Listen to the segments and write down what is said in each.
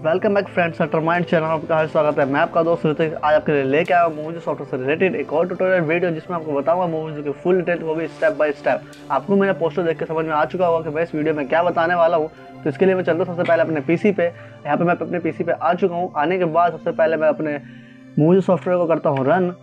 Welcome back friends, टर्माइंड channel आपका हर स्वागत है। मैं आपका दोस्त ऋतिक आज आपके लिए लेके आया हूँ मूवी सॉफ्टवेयर से रिलेटेड एक और ट्यूटोरियल वीडियो, जिसमें आपको बताऊंगा मूवीज की फुल डिटेल, वो भी स्टेप बाय स्टेप। आपको मेरा पोस्टर देख के समझ में आ चुका होगा कि मैं इस वीडियो में क्या बताने वाला हूँ। तो इसके लिए मैं चलता हूँ सबसे पहले अपने पीसी पे। यहाँ पे मैं अपने पीसी पे आ चुका हूँ। आने के बाद सबसे पहले मैं अपने मूवी सॉफ्टवेयर को करता हूँ रन।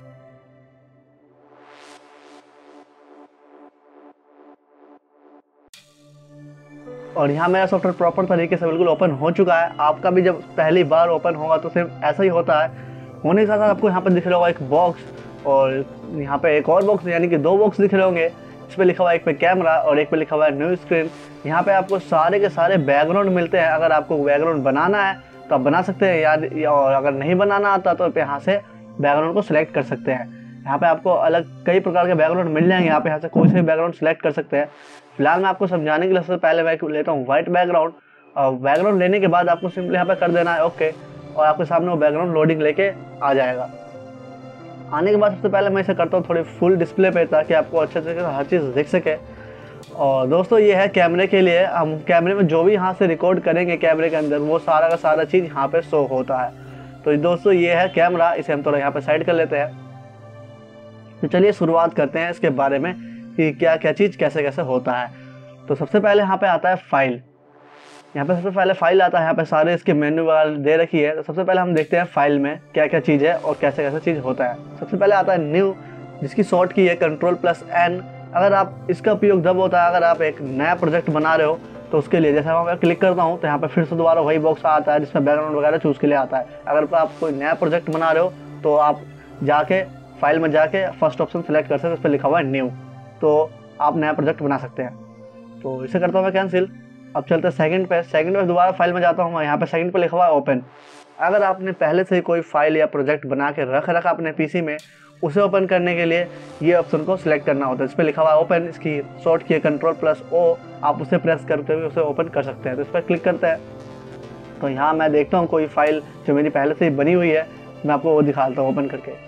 और यहाँ मेरा सॉफ्टवेयर प्रॉपर तरीके से बिल्कुल ओपन हो चुका है। आपका भी जब पहली बार ओपन होगा तो सिर्फ ऐसा ही होता है। होने के साथ आपको यहाँ पर दिख रहा होगा एक बॉक्स, और यहाँ पे एक और बॉक्स, यानी कि दो बॉक्स दिख रहे होंगे। इस पर लिखा हुआ है एक पे कैमरा और एक पे लिखा हुआ है न्यू स्क्रीन। यहाँ पे आपको सारे के सारे बैकग्राउंड मिलते हैं। अगर आपको बैकग्राउंड बनाना है तो आप बना सकते हैं यार, और अगर नहीं बनाना आता तो यहाँ से बैकग्राउंड को सिलेक्ट कर सकते हैं। यहाँ पे आपको अलग कई प्रकार के बैकग्राउंड मिल जाएंगे। यहाँ से कोई से बैकग्राउंड सिलेक्ट कर सकते हैं। फिलहाल मैं आपको समझाने के लिए सबसे पहले मैं लेता हूँ व्हाइट बैकग्राउंड। और बैकग्राउंड लेने के बाद आपको सिंपली यहाँ पे कर देना है ओके, और आपके सामने वो बैकग्राउंड लोडिंग लेके आ जाएगा। आने के बाद सबसे पहले मैं इसे करता हूँ थोड़ी फुल डिस्प्ले पे, ताकि आपको अच्छे तरीके से हर चीज़ दिख सके। और दोस्तों ये है कैमरे के लिए। हम कैमरे में जो भी यहाँ से रिकॉर्ड करेंगे कैमरे के अंदर, वो सारा का सारा चीज़ यहाँ पे शो होता है। तो दोस्तों ये है कैमरा, इसे हम थोड़ा यहाँ पे साइड कर लेते हैं। तो चलिए शुरुआत करते हैं इसके बारे में कि क्या क्या चीज़ कैसे कैसे होता है। तो सबसे पहले यहाँ पे आता है फाइल। यहाँ पे सबसे पहले फाइल आता है। यहाँ पे सारे इसके मेन्यू वगैरह दे रखी है। तो सबसे पहले हम देखते हैं फाइल में क्या क्या चीज़ है और कैसे कैसे चीज़ होता है। सबसे पहले आता है न्यू, जिसकी शॉर्ट की है Ctrl+N। अगर आप इसका उपयोग जब होता है अगर आप एक नया प्रोजेक्ट बना रहे हो तो उसके लिए, जैसे मैं क्लिक करता हूँ तो यहाँ पे फिर से दोबारा वही बॉक्स आता है जिसमें बैकग्राउंड वगैरह चूज़ के लिए आता है। अगर आप कोई नया प्रोजेक्ट बना रहे हो तो आप जाके फाइल में जाके फर्स्ट ऑप्शन सेलेक्ट कर सकते हैं, उस पर लिखा हुआ है न्यू, तो आप नया प्रोजेक्ट बना सकते हैं। तो इसे करता हूँ मैं कैंसिल। अब चलते हैं सेकंड पे। सेकंड पे दोबारा फाइल में जाता हूँ। यहाँ पे सेकंड पे लिखा हुआ है ओपन। अगर आपने पहले से ही कोई फाइल या प्रोजेक्ट बना के रख रखा अपने पीसी में, उसे ओपन करने के लिए ये ऑप्शन को सिलेक्ट करना होता है। इस पर लिखा हुआ है ओपन, इसकी शॉर्ट की है Ctrl+O। आप उसे प्रेस करते हुए उसे ओपन कर सकते हैं। तो इस पर क्लिक करते हैं तो यहाँ मैं देखता हूँ कोई फाइल जो मेरी पहले से ही बनी हुई है, मैं आपको वो दिखाता हूँ ओपन करके।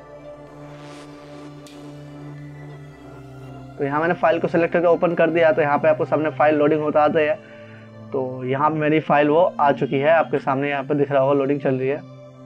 तो यहाँ मैंने फाइल को सेलेक्ट करके ओपन कर दिया। तो यहाँ पे आपको सामने फाइल लोडिंग होता आता है। तो यहाँ पे मेरी फाइल वो आ चुकी है, आपके सामने यहाँ पे दिख रहा होगा लोडिंग चल रही है।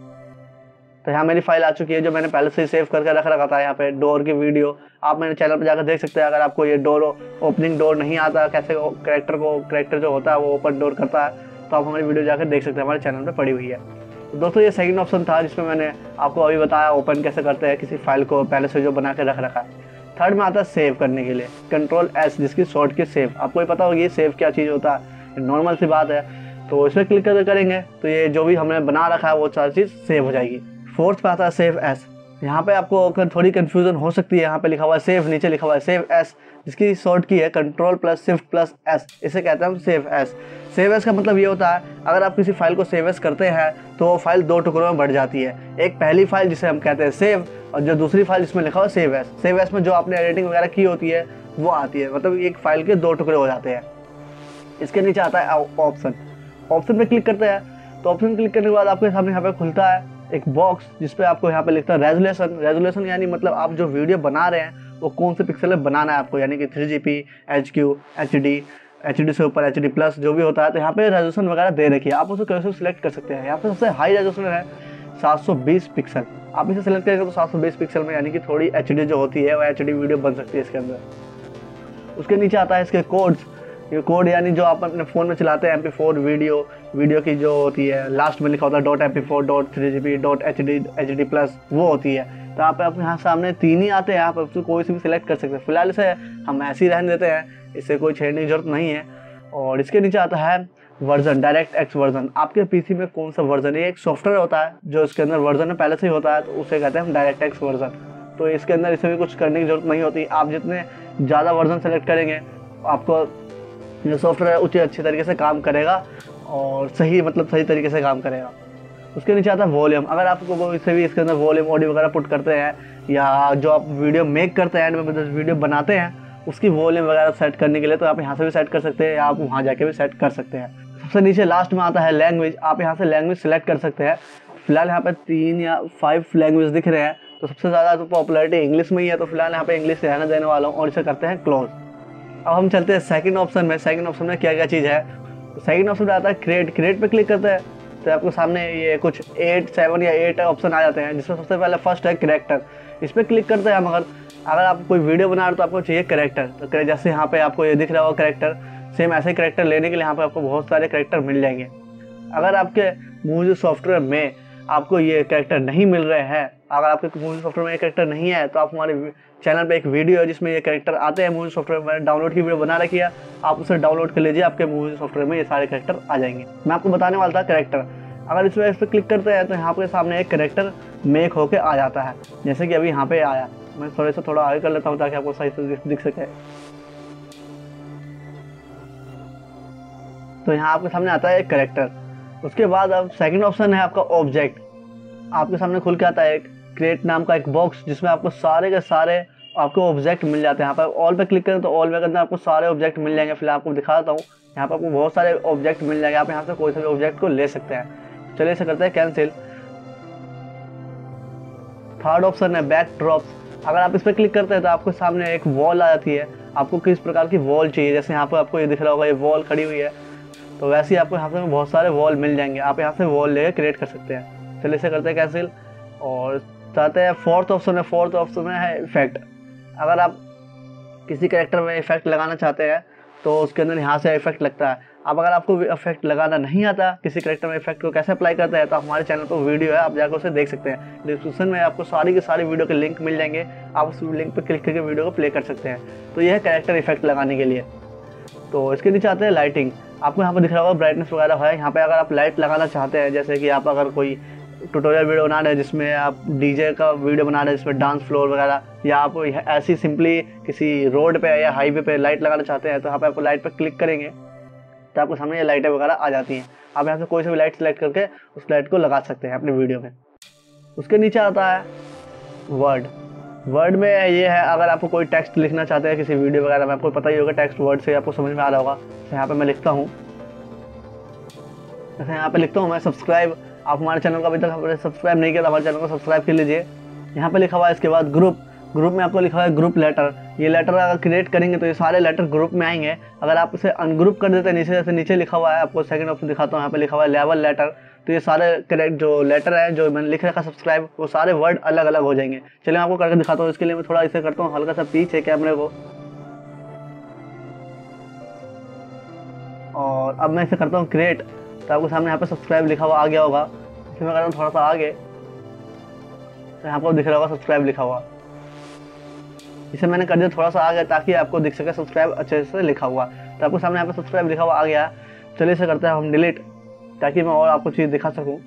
तो यहाँ मेरी फाइल आ चुकी है जो मैंने पहले से ही सेव करके रख रखा था। यहाँ पे डोर की वीडियो आप मेरे चैनल पर जाकर देख सकते हैं। अगर आपको ये डोर ओपनिंग डोर नहीं आता, कैसे कैरेक्टर जो होता है वो ओपन डोर करता है, तो आप हमारी वीडियो जाकर देख सकते हैं, हमारे चैनल पर पड़ी हुई है। तो दोस्तों ये सेकंड ऑप्शन था जिसमें मैंने आपको अभी बताया ओपन कैसे करते हैं किसी फाइल को पहले से जो बना के रख रखा है। थर्ड में आता है सेव करने के लिए Ctrl+S, जिसकी शॉर्ट की सेव। आपको ही पता होगी ये सेव क्या चीज़ होता है, नॉर्मल सी बात है। तो इस पर क्लिक करके करेंगे तो ये जो भी हमने बना रखा है वो सारी चीज़ सेव हो जाएगी। फोर्थ पे आता है सेव एस। यहाँ पे आपको थोड़ी कन्फ्यूजन हो सकती है। यहाँ पे लिखा हुआ है सेव, नीचे लिखा हुआ है सेव एस, जिसकी शॉर्ट की है Ctrl+Shift+S। इसे कहते हैं हम सेव एस। सेव एस का मतलब ये होता है अगर आप किसी फाइल को सेव एस करते हैं तो वो फाइल दो टुकड़ों में बढ़ जाती है। एक पहली फाइल जिसे हम कहते हैं सेव, और जो दूसरी फाइल जिसमें लिखा हुआ सेव एस। सेव एस में जो आपने एडिटिंग वगैरह की होती है वो आती है, मतलब एक फाइल के दो टुकड़े हो जाते हैं। इसके नीचे आता है ऑप्शन। ऑप्शन पे क्लिक करते हैं तो ऑप्शन क्लिक करने के बाद आपके सामने यहाँ पे खुलता है एक बॉक्स, जिसपे आपको यहाँ पे लिखता है रेजोल्यूशन। रेजोल्यूशन यानी मतलब आप जो वीडियो बना रहे हैं वो कौन से पिक्सल में बनाना है आपको, यानी कि 3GP, HQ, HD से ऊपर HD+ जो भी होता है। तो यहाँ पे रेजोल्यूशन वगैरह दे रखी है, आप उसे कैसे सिलेक्ट कर सकते हैं। यहाँ पे सबसे हाई रेजोल्यूशन है 720 पिक्सल। आप इसे सेलेक्ट करेंगे तो 720 पिक्सल में, यानी कि थोड़ी HD जो होती है वो HD वीडियो बन सकती है इसके अंदर। उसके नीचे आता है इसके कोड्स। ये कोड यानी जो आप अपने फ़ोन में चलाते हैं MP4 वीडियो की जो होती है, लास्ट में लिखा होता है .MP4, .3GP, .HD+, वो होती है। तो आप यहाँ सामने तीन ही आते हैं, आप उसको कोई से भी सिलेक्ट कर सकते हैं। फिलहाल इसे हम ऐसे ही रहने देते हैं, इससे कोई छेड़ने की जरूरत नहीं है। और इसके नीचे आता है वर्जन, DirectX वर्जन। आपके पीसी में कौन सा वर्जन है, एक सॉफ्टवेयर होता है जो इसके अंदर वर्जन में पहले से ही होता है, तो उसे कहते हैं हम DirectX वर्जन। तो इसके अंदर इसे भी कुछ करने की जरूरत नहीं होती। आप जितने ज़्यादा वर्जन सेलेक्ट करेंगे आपको जो सॉफ्टवेयर उचित अच्छी तरीके से काम करेगा और सही तरीके से काम करेगा। उसके नीचे आता है वॉल्यूम। अगर आपको कोई से भी इसके अंदर वॉल्यूम ऑडियो वगैरह पुट करते हैं, या जो आप वीडियो मेक करते हैं, एंड में वीडियो बनाते हैं, उसकी वॉल्यूम वगैरह सेट करने के लिए तो आप यहाँ से भी सेट कर सकते हैं, या आप वहाँ जाके भी सेट कर सकते हैं। सबसे नीचे लास्ट में आता है लैंग्वेज। आप यहाँ से लैंग्वेज सेलेक्ट कर सकते हैं। फिलहाल यहाँ पे 3 या 5 लैंग्वेज दिख रहे हैं, तो सबसे ज़्यादा तो पॉपुलैरिटी इंग्लिश में ही है, तो फिलहाल यहाँ पे इंग्लिश रहने देने वाला हूँ और इसे करते हैं क्लोज। अब हम चलते हैं सेकंड ऑप्शन में। सेकंड ऑप्शन में क्या क्या चीज़ है। तो सेकंड ऑप्शन आता है क्रिएट। क्रिएट पे क्लिक करते हैं तो आपके सामने ये कुछ 8, 7 या 8 ऑप्शन आ जाते हैं, जिसमें सबसे पहले फर्स्ट है कैरेक्टर। इस पर क्लिक करते हैं हम। अगर आप कोई वीडियो बना रहे हो तो आपको चाहिए कैरेक्टर, तो जैसे यहाँ पे आपको ये दिख रहा होगा कैरेक्टर, सेम ऐसे कैरेक्टर लेने के लिए यहाँ पे आपको बहुत सारे कैरेक्टर मिल जाएंगे। अगर आपके मूवी सॉफ्टवेयर में आपको ये कैरेक्टर नहीं मिल रहे हैं, अगर आपके मूवी सॉफ्टवेयर में ये कैरेक्टर नहीं है, तो आप हमारे चैनल पे एक वीडियो है जिसमें ये कैरेक्टर आते हैं मूवी सॉफ्टवेयर में, डाउनलोड की वीडियो बना रखी है, आप उसे डाउनलोड कर लीजिए, आपके मूवी सॉफ्टवेयर में ये सारे कैरेक्टर आ जाएंगे। मैं आपको बताने वाला था कैरेक्टर। अगर इस पर क्लिक करते हैं तो यहाँ पे सामने एक कैरेक्टर मेक होके आ जाता है, जैसे कि अभी यहाँ पे आया। मैं थोड़ा आगे कर लेता हूँ ताकि आपको सही से दिख सके। तो यहाँ आपके सामने आता है एक कैरेक्टर। उसके बाद अब सेकंड ऑप्शन है आपका ऑब्जेक्ट। आपके सामने खुल के आता है एक क्रिएट नाम का एक बॉक्स, जिसमें आपको सारे के सारे आपको ऑब्जेक्ट मिल जाते हैं। यहाँ पर ऑल पे क्लिक करें तो ऑल पे करना आपको सारे ऑब्जेक्ट मिल जाएंगे। फिलहाल आपको दिखाता हूँ, यहाँ पर आपको बहुत सारे ऑब्जेक्ट मिल जाएंगे। आप यहाँ से कोई सा भी ऑब्जेक्ट को ले सकते हैं। चलिए इसे करते हैं कैंसिल। थर्ड ऑप्शन है बैक ड्रॉप्स। अगर आप इस पर क्लिक करते हैं तो आपके सामने एक वॉल आ जाती है। आपको किस प्रकार की वॉल चाहिए, जैसे यहाँ पर आपको ये दिख रहा होगा, ये वॉल खड़ी हुई है, तो वैसे ही आपको यहाँ पे बहुत सारे वॉल मिल जाएंगे। आप यहाँ से वॉल लेकर क्रिएट कर सकते हैं। चलिए इसे करते हैं कैंसिल और चाहते हैं फोर्थ ऑप्शन है। फोर्थ ऑप्शन में है इफेक्ट। अगर आप किसी कैरेक्टर में इफेक्ट लगाना चाहते हैं तो उसके अंदर यहाँ से इफेक्ट लगता है। अब अगर आपको इफेक्ट लगाना नहीं आता, किसी कैरेक्टर में इफेक्ट को कैसे अप्लाई करते हैं, तो हमारे चैनल पर वीडियो है, आप जाकर उसे देख सकते हैं। डिस्क्रिप्शन में आपको सारी की सारी वीडियो के लिंक मिल जाएंगे, आप उस लिंक पर क्लिक करके वीडियो को प्ले कर सकते हैं। तो यह है कैरेक्टर इफेक्ट लगाने के लिए। तो इसके नीचे आते हैं लाइटिंग। आपको यहाँ पर दिख रहा होगा ब्राइटनेस वगैरह है। यहाँ पे अगर आप लाइट लगाना चाहते हैं, जैसे कि आप अगर कोई ट्यूटोरियल वीडियो बना रहे हैं जिसमें आप डीजे का वीडियो बना रहे हैं जिसमें डांस फ्लोर वगैरह, या आप ऐसी सिंपली किसी रोड पे या हाईवे पे लाइट लगाना चाहते हैं, तो यहाँ पे आपको लाइट पर क्लिक करेंगे तो आपको सामने ये लाइटें वगैरह आ जाती हैं। आप यहाँ से कोई सी भी लाइट सेलेक्ट करके उस लाइट को लगा सकते हैं अपने वीडियो में। उसके नीचे आता है वर्ड। वर्ड में ये है, अगर आपको कोई टेक्स्ट लिखना चाहते हैं किसी वीडियो वगैरह में, आपको पता ही होगा टेक्स्ट वर्ड से आपको समझ में आ रहा होगा। तो यहाँ पे मैं लिखता हूँ, जैसे यहाँ पे लिखता हूँ मैं सब्सक्राइब। आप हमारे चैनल को अभी तक सब्सक्राइब नहीं किया तो हमारे चैनल को सब्सक्राइब कर लीजिए। यहाँ पे लिखा हुआ है इसके बाद ग्रुप। ग्रुप में आपको लिखा हुआ है ग्रुप लेटर। ये लेटर अगर क्रिएट करेंगे तो ये सारे लेटर ग्रुप में आएंगे। अगर आप इसे अनग्रुप कर देते हैं, नीचे जैसे नीचे लिखा हुआ है, आपको सेकंड ऑप्शन दिखाता हूँ, यहाँ पे लिखा हुआ है लेवल लेटर, तो ये सारे करेक्ट जो लेटर है जो मैंने लिख रखा सब्सक्राइब, वो सारे वर्ड अलग अलग हो जाएंगे। चलिए मैं आपको करके दिखाता हूँ। इसके लिए मैं थोड़ा इसे करता हूँ हल्का सा पीछे कैमरे को, और अब मैं इसे करता हूँ क्रिएट। तो आपको सामने यहाँ पे सब्सक्राइब लिखा हुआ आ गया होगा। इसे मैं करता हूँ थोड़ा सा आगे, तो यहाँ पर दिख रहा होगा सब्सक्राइब लिखा हुआ। इसे मैंने कर दिया थोड़ा सा आगे ताकि आपको दिख सके सब्सक्राइब अच्छे से लिखा हुआ। तो आपको सामने यहाँ पे सब्सक्राइब लिखा हुआ आ गया। चलिए इसे करते हैं हम डिलीट, ताकि मैं और आपको चीज़ दिखा सकूं।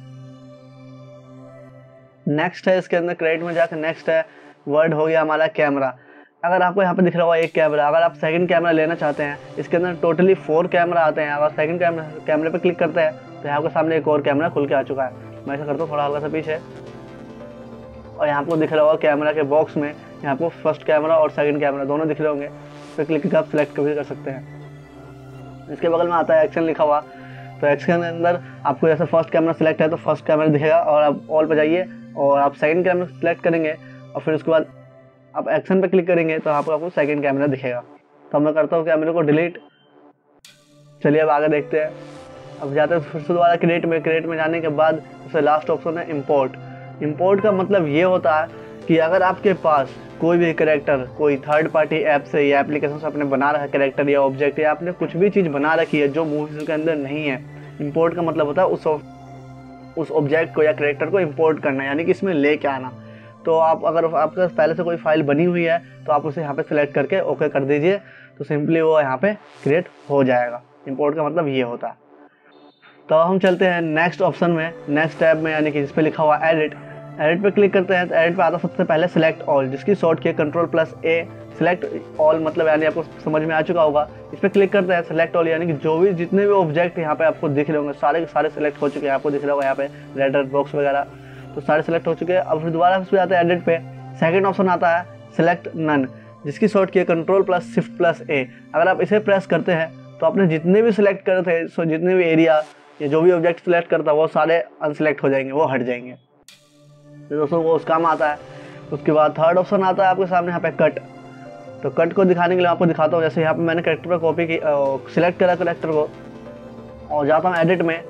नेक्स्ट है इसके अंदर क्रेडिट में जाकर नेक्स्ट है वर्ड हो गया हमारा कैमरा। अगर आपको यहाँ पे दिख रहा होगा एक कैमरा, अगर आप सेकंड कैमरा लेना चाहते हैं, इसके अंदर टोटली 4 कैमरा आते हैं। अगर सेकंड कैमरे पे क्लिक करते हैं तो यहाँ पे सामने एक और कैमरा खुल के आ चुका है। मैं ऐसा करता हूँ थोड़ा हल्का सा पीछे, और यहाँ आपको दिख रहा होगा कैमरा के बॉक्स में यहाँ पे फर्स्ट कैमरा और सेकंड कैमरा दोनों दिख रहे होंगे। तो क्लिक करके आप सिलेक्ट भी कर सकते हैं। इसके बगल में आता है एक्शन लिखा हुआ। तो एक्शन के अंदर आपको जैसे फर्स्ट कैमरा सिलेक्ट है तो फर्स्ट कैमरा दिखेगा, और आप ऑल पे जाइए और आप सेकंड कैमरा सिलेक्ट करेंगे, और फिर उसके बाद आप एक्शन पे क्लिक करेंगे तो आपको सेकंड कैमरा दिखेगा। तो मैं करता हूँ कैमरे को डिलीट। चलिए अब आगे देखते हैं। अब जाते हैं फिर से दोबारा क्रिएट में जाने के बाद उससे लास्ट ऑप्शन है इम्पोर्ट। इम्पोर्ट का मतलब ये होता है कि अगर आपके पास कोई भी कैरेक्टर कोई थर्ड पार्टी ऐप से या एप्लीकेशन से आपने बना रखा कैरेक्टर या ऑब्जेक्ट, या आपने कुछ भी चीज़ बना रखी है जो मूवीज के अंदर नहीं है, इंपोर्ट का मतलब होता है उस ऑब्जेक्ट को या कैरेक्टर को इंपोर्ट करना, यानी कि इसमें लेके आना। तो आप अगर आपके पास पहले से कोई फाइल बनी हुई है तो आप उसे यहाँ पे सिलेक्ट करके ओके कर दीजिए, तो सिंपली वो यहाँ पे क्रिएट हो जाएगा। इंपोर्ट का मतलब ये होता है। तो हम चलते हैं नेक्स्ट ऑप्शन में, नेक्स्ट टैब में, यानी कि जिस पे लिखा हुआ एडिट। एडिट पे क्लिक करते हैं तो एडिट पे आता सबसे पहले सिलेक्ट ऑल, जिसकी शॉर्ट की Ctrl+A। सिलेक्ट ऑल मतलब यानी आपको समझ में आ चुका होगा। इस पर क्लिक करते हैं सिलेक्ट ऑल, यानी कि जो भी जितने भी ऑब्जेक्ट यहाँ पे आपको दिख रहे होंगे सारे के सारे सिलेक्ट हो चुके हैं। आपको दिख रहा होगा यहाँ पे रेड बॉक्स वगैरह, तो सारे सिलेक्ट हो चुके हैं। अब फिर दोबारा उस पर आता है एडिट पे, सेकंड ऑप्शन आता है सिलेक्ट नन, जिसकी शॉर्ट की Ctrl+Shift+A। अगर आप इसे प्रेस करते हैं तो आपने जितने भी सिलेक्ट करे थे, सो जितने भी एरिया या जो भी ऑब्जेक्ट सिलेक्ट करता है वो सारे अनसिलेक्ट हो जाएंगे, वो हट जाएंगे। तो दोस्तों वो उस काम आता है। उसके बाद थर्ड ऑप्शन आता है आपके सामने यहाँ पे कट। तो कट को दिखाने के लिए आपको दिखाता हूँ। जैसे यहाँ पे मैंने कैरेक्टर पर कॉपी की, सिलेक्ट करा कैरेक्टर को, और जाता हूँ एडिट में,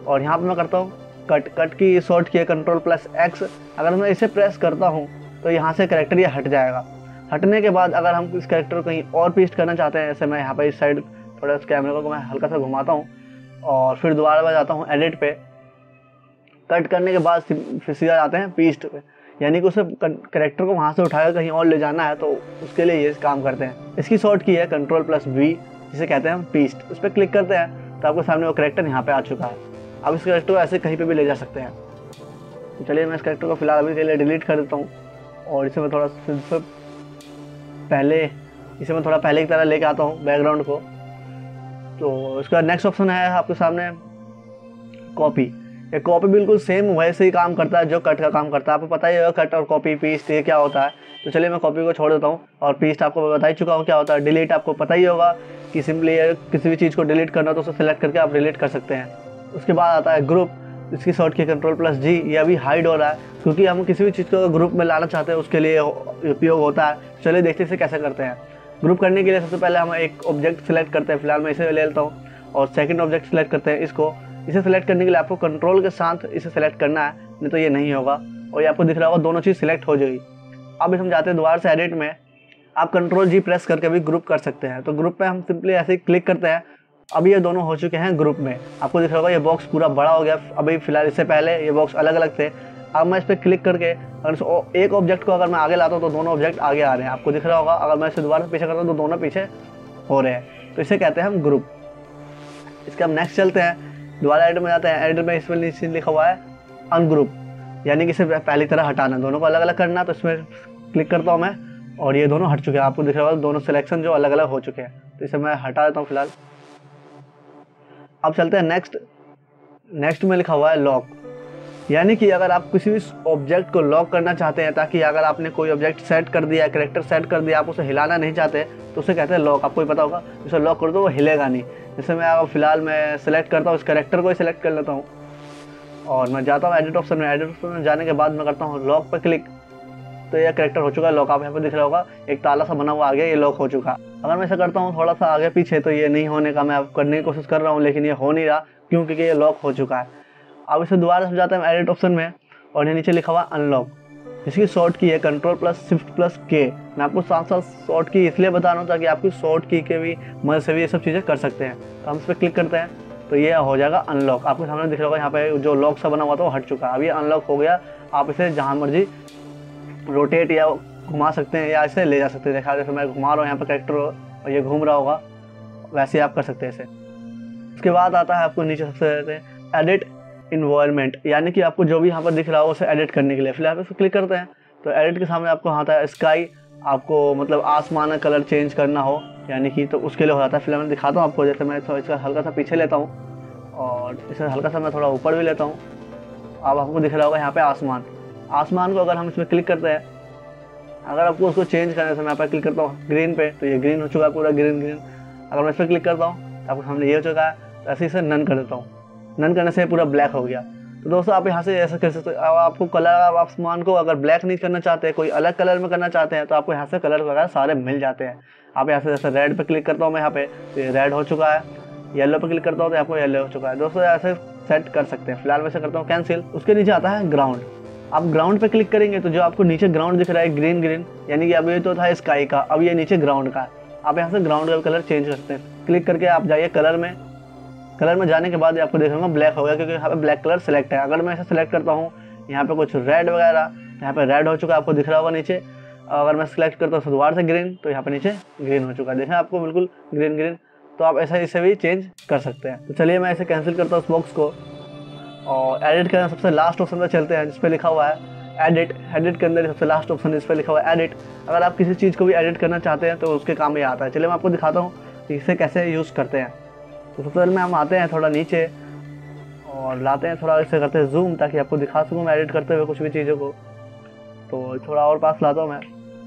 और यहाँ पे मैं करता हूँ कट की शॉर्ट की Ctrl+X। अगर मैं इसे प्रेस करता हूँ तो यहाँ से कैरेक्टर ये हट जाएगा। हटने के बाद अगर हम इस कैरेक्टर को कहीं और पेस्ट करना चाहते हैं, जैसे मैं यहाँ पे इस साइड थोड़ा इस कैमरे को मैं हल्का सा घुमाता हूँ और फिर दोबारा मैं जाता हूँ एडिट पे। कट करने के बाद फिर सीधा जाते हैं पेस्ट पे, यानी कि उसे कैरेक्टर को वहाँ से उठाकर कहीं और ले जाना है, तो उसके लिए ये काम करते हैं। इसकी शॉर्ट की है Ctrl+V, जिसे कहते हैं हम पेस्ट। उस पर क्लिक करते हैं तो आपके सामने वो कैरेक्टर यहाँ पे आ चुका है। अब इस कैरेक्टर को ऐसे कहीं पे भी ले जा सकते हैं। तो चलिए मैं इस कैरेक्टर को फिलहाल अभी के लिए डिलीट कर देता हूँ और इसे मैं थोड़ा पहले की तरह लेके आता हूँ बैकग्राउंड को। तो इसका नेक्स्ट ऑप्शन है आपके सामने कॉपी। ये कॉपी बिल्कुल सेम वैसे ही काम करता है जो कट का काम करता है। आपको पता ही होगा कट और कॉपी पेस्ट ये क्या होता है। तो चलिए मैं कॉपी को छोड़ देता हूँ और पेस्ट आपको बता ही चुका हूँ क्या होता है। डिलीट आपको पता ही होगा कि सिंपली किसी भी चीज़ को डिलीट करना तो उसे सेलेक्ट करके आप डिलीट कर सकते हैं। उसके बाद आता है ग्रुप। इसकी शॉर्ट की Ctrl+G। ये अभी हाइड हो रहा है क्योंकि हम किसी भी चीज़ को ग्रुप में लाना चाहते हैं, उसके लिए उपयोग होता है। चलिए देखते हैं इसे कैसे करते हैं। ग्रुप करने के लिए सबसे पहले हम एक ऑब्जेक्ट सेलेक्ट करते हैं। फिलहाल मैं इसे ले लेता हूँ और सेकंड ऑब्जेक्ट सेलेक्ट करते हैं इसको। इसे सेलेक्ट करने के लिए आपको कंट्रोल के साथ इसे सेलेक्ट करना है, नहीं तो ये नहीं होगा और ये आपको दिख रहा होगा दोनों चीज़ सिलेक्ट हो जाएगी। अब हम जाते हैं दोबारा से एडिट में। आप Ctrl+G प्रेस करके भी ग्रुप कर सकते हैं। तो ग्रुप पे हम सिंपली ऐसे ही क्लिक करते हैं। अब ये दोनों हो चुके हैं ग्रुप में। आपको दिख रहा होगा ये बॉक्स पूरा बड़ा हो गया। अभी फिलहाल इससे पहले ये बॉक्स अलग अलग थे। अब मैं इस पर क्लिक करके अगर एक ऑब्जेक्ट को अगर मैं आगे लाता हूँ तो दोनों ऑब्जेक्ट आगे आ रहे हैं, आपको दिख रहा होगा। अगर मैं इसे दोबारा पीछे करता हूँ तो दोनों पीछे हो रहे हैं। तो इसे कहते हैं हम ग्रुप। इसके हम नेक्स्ट चलते हैं, दोबारा एडिट में जाते हैं। एडिट में इसमें नीचे लिखा हुआ है अनग्रुप, यानी कि इसे पहली तरह हटाना, दोनों को अलग अलग करना। तो इसमें क्लिक करता हूँ मैं और ये दोनों हट चुके हैं। आपको दिख रहा होगा दोनों सिलेक्शन जो अलग अलग हो चुके हैं। तो इसे मैं हटा देता हूँ फिलहाल। अब चलते हैं नेक्स्ट में लिखा हुआ है लॉक, यानी कि अगर आप किसी भी ऑब्जेक्ट को लॉक करना चाहते हैं, ताकि अगर आपने कोई ऑब्जेक्ट सेट कर दिया, कैरेक्टर सेट कर दिया, आप उसे हिलाना नहीं चाहते, तो उसे कहते हैं लॉक। आपको ही पता होगा, उसे लॉक कर दो वो हिलेगा नहीं। जैसे मैं फिलहाल मैं सेलेक्ट करता हूँ, इस कैरेक्टर को ही सिलेक्ट कर लेता हूँ और मैं जाता हूँ एडिट ऑप्शन में। एडिट ऑप्शन में जाने के बाद मैं करता हूँ लॉक पर क्लिक। तो यह कैरेक्टर हो चुका है लॉक। आप यहाँ पर दिख रहा होगा एक ताला सा बना हुआ आ गया, ये लॉक हो चुका। अगर मैं ऐसा करता हूँ थोड़ा सा आगे पीछे, तो ये नहीं होने का मैं करने की कोशिश कर रहा हूँ, लेकिन ये हो नहीं रहा क्योंकि ये लॉक हो चुका है। अब इसे दोबारा से जाते हैं एडिट ऑप्शन में और ये नीचे लिखा हुआ अनलॉक, जिसकी शॉर्ट की है Ctrl+Shift+K। मैं आपको साथ साथ शॉर्ट की इसलिए बता रहा हूँ ताकि आपकी शॉर्ट की के भी मदद से भी ये सब चीज़ें कर सकते हैं। तो हम इस पर क्लिक करते हैं तो ये हो जाएगा अनलॉक। आपके सामने दिख रहा होगा यहाँ पे जो लॉक सा बना हुआ था वो हट चुका है। अब ये अनलॉक हो गया। आप इसे जहाँ मर्जी रोटेट या घुमा सकते हैं या इसे ले जा सकते हैं। देखा जैसे मैं घुमा रहा हूँ यहाँ पर कैरेक्टर और ये घूम रहा होगा, वैसे आप कर सकते हैं इसे। उसके बाद आता है आपको नीचे सबसे एडिट इन्वायरमेंट, यानी कि आपको जो भी यहाँ पर दिख रहा हो उसे एडिट करने के लिए फिलहाल इसको क्लिक करते हैं। तो एडिट के सामने आपको आता है स्काई। आपको मतलब आसमान का कलर चेंज करना हो, यानी कि तो उसके लिए हो जाता है। फिलहाल मैं दिखाता हूँ आपको। जैसे मैं इसका हल्का सा पीछे लेता हूँ और इसे हल्का सा मैं थोड़ा ऊपर भी लेता हूँ। अब आपको दिख रहा होगा यहाँ पे आसमान को अगर हम इसमें क्लिक करते हैं, अगर आपको उसको चेंज करना है, जैसे मैं यहाँ पर क्लिक करता हूँ ग्रीन पे, तो ये ग्रीन हो चुका है पूरा ग्रीन। अगर मैं इस पर क्लिक करता हूँ तो आपको सामने ये हो चुका है। तो ऐसे इसे नन कर देता हूँ। नन करने से पूरा ब्लैक हो गया। तो दोस्तों आप यहाँ से ऐसा कर सकते हो। आपको कलर आसमान को अगर ब्लैक नहीं करना चाहते, कोई अलग कलर में करना चाहते हैं, तो आपको यहाँ से कलर वगैरह सारे मिल जाते हैं। आप यहाँ से जैसे रेड पे क्लिक करता हूँ मैं यहाँ पे, तो ये रेड हो चुका है। येलो पे क्लिक करता हूँ तो आपको येलो हो चुका है। दोस्तों ऐसे सेट कर सकते हैं। फिलहाल मैं ऐसे करता हूँ कैंसिल। उसके नीचे आता है ग्राउंड। आप ग्राउंड पे क्लिक करेंगे तो जो आपको नीचे ग्राउंड दिख रहा है ग्रीन, यानी कि अब ये तो था स्काई का, अब ये नीचे ग्राउंड का। आप यहाँ से ग्राउंड का कलर चेंज कर सकते हैं। क्लिक करके आप जाइए कलर में जाने के बाद आपको देखूंगा ब्लैक हो गया, क्योंकि यहाँ पे ब्लैक कलर सेलेक्ट है। अगर मैं इसे सेलेक्ट करता हूँ यहाँ पे कुछ रेड वगैरह, यहाँ पे रेड हो चुका है, आपको दिख रहा होगा नीचे। अगर मैं सेलेक्ट करता हूँ दोबारा से ग्रीन, तो यहाँ पे नीचे ग्रीन हो चुका है। देखें आपको बिल्कुल ग्रीन। तो आप ऐसा इसे भी चेंज कर सकते हैं। तो चलिए मैं इसे कैंसिल करता हूँ उस बॉक्स को और एडिट करना सबसे लास्ट ऑप्शन पर चलते हैं, जिस पर लिखा हुआ है एडिट के अंदर सबसे लास्ट ऑप्शन इस पर लिखा हुआ है एडिट। अगर आप किसी चीज़ को भी एडिट करना चाहते हैं तो उसके काम में आता है। चलिए मैं आपको दिखाता हूँ कि इसे कैसे यूज़ करते हैं। तो सबसे पहले में हम आते हैं थोड़ा नीचे और लाते हैं थोड़ा, इसे करते हैं जूम, ताकि आपको दिखा सकूँ मैं एडिट करते हुए कुछ भी चीज़ों को। तो थोड़ा और पास लाता हूँ मैं।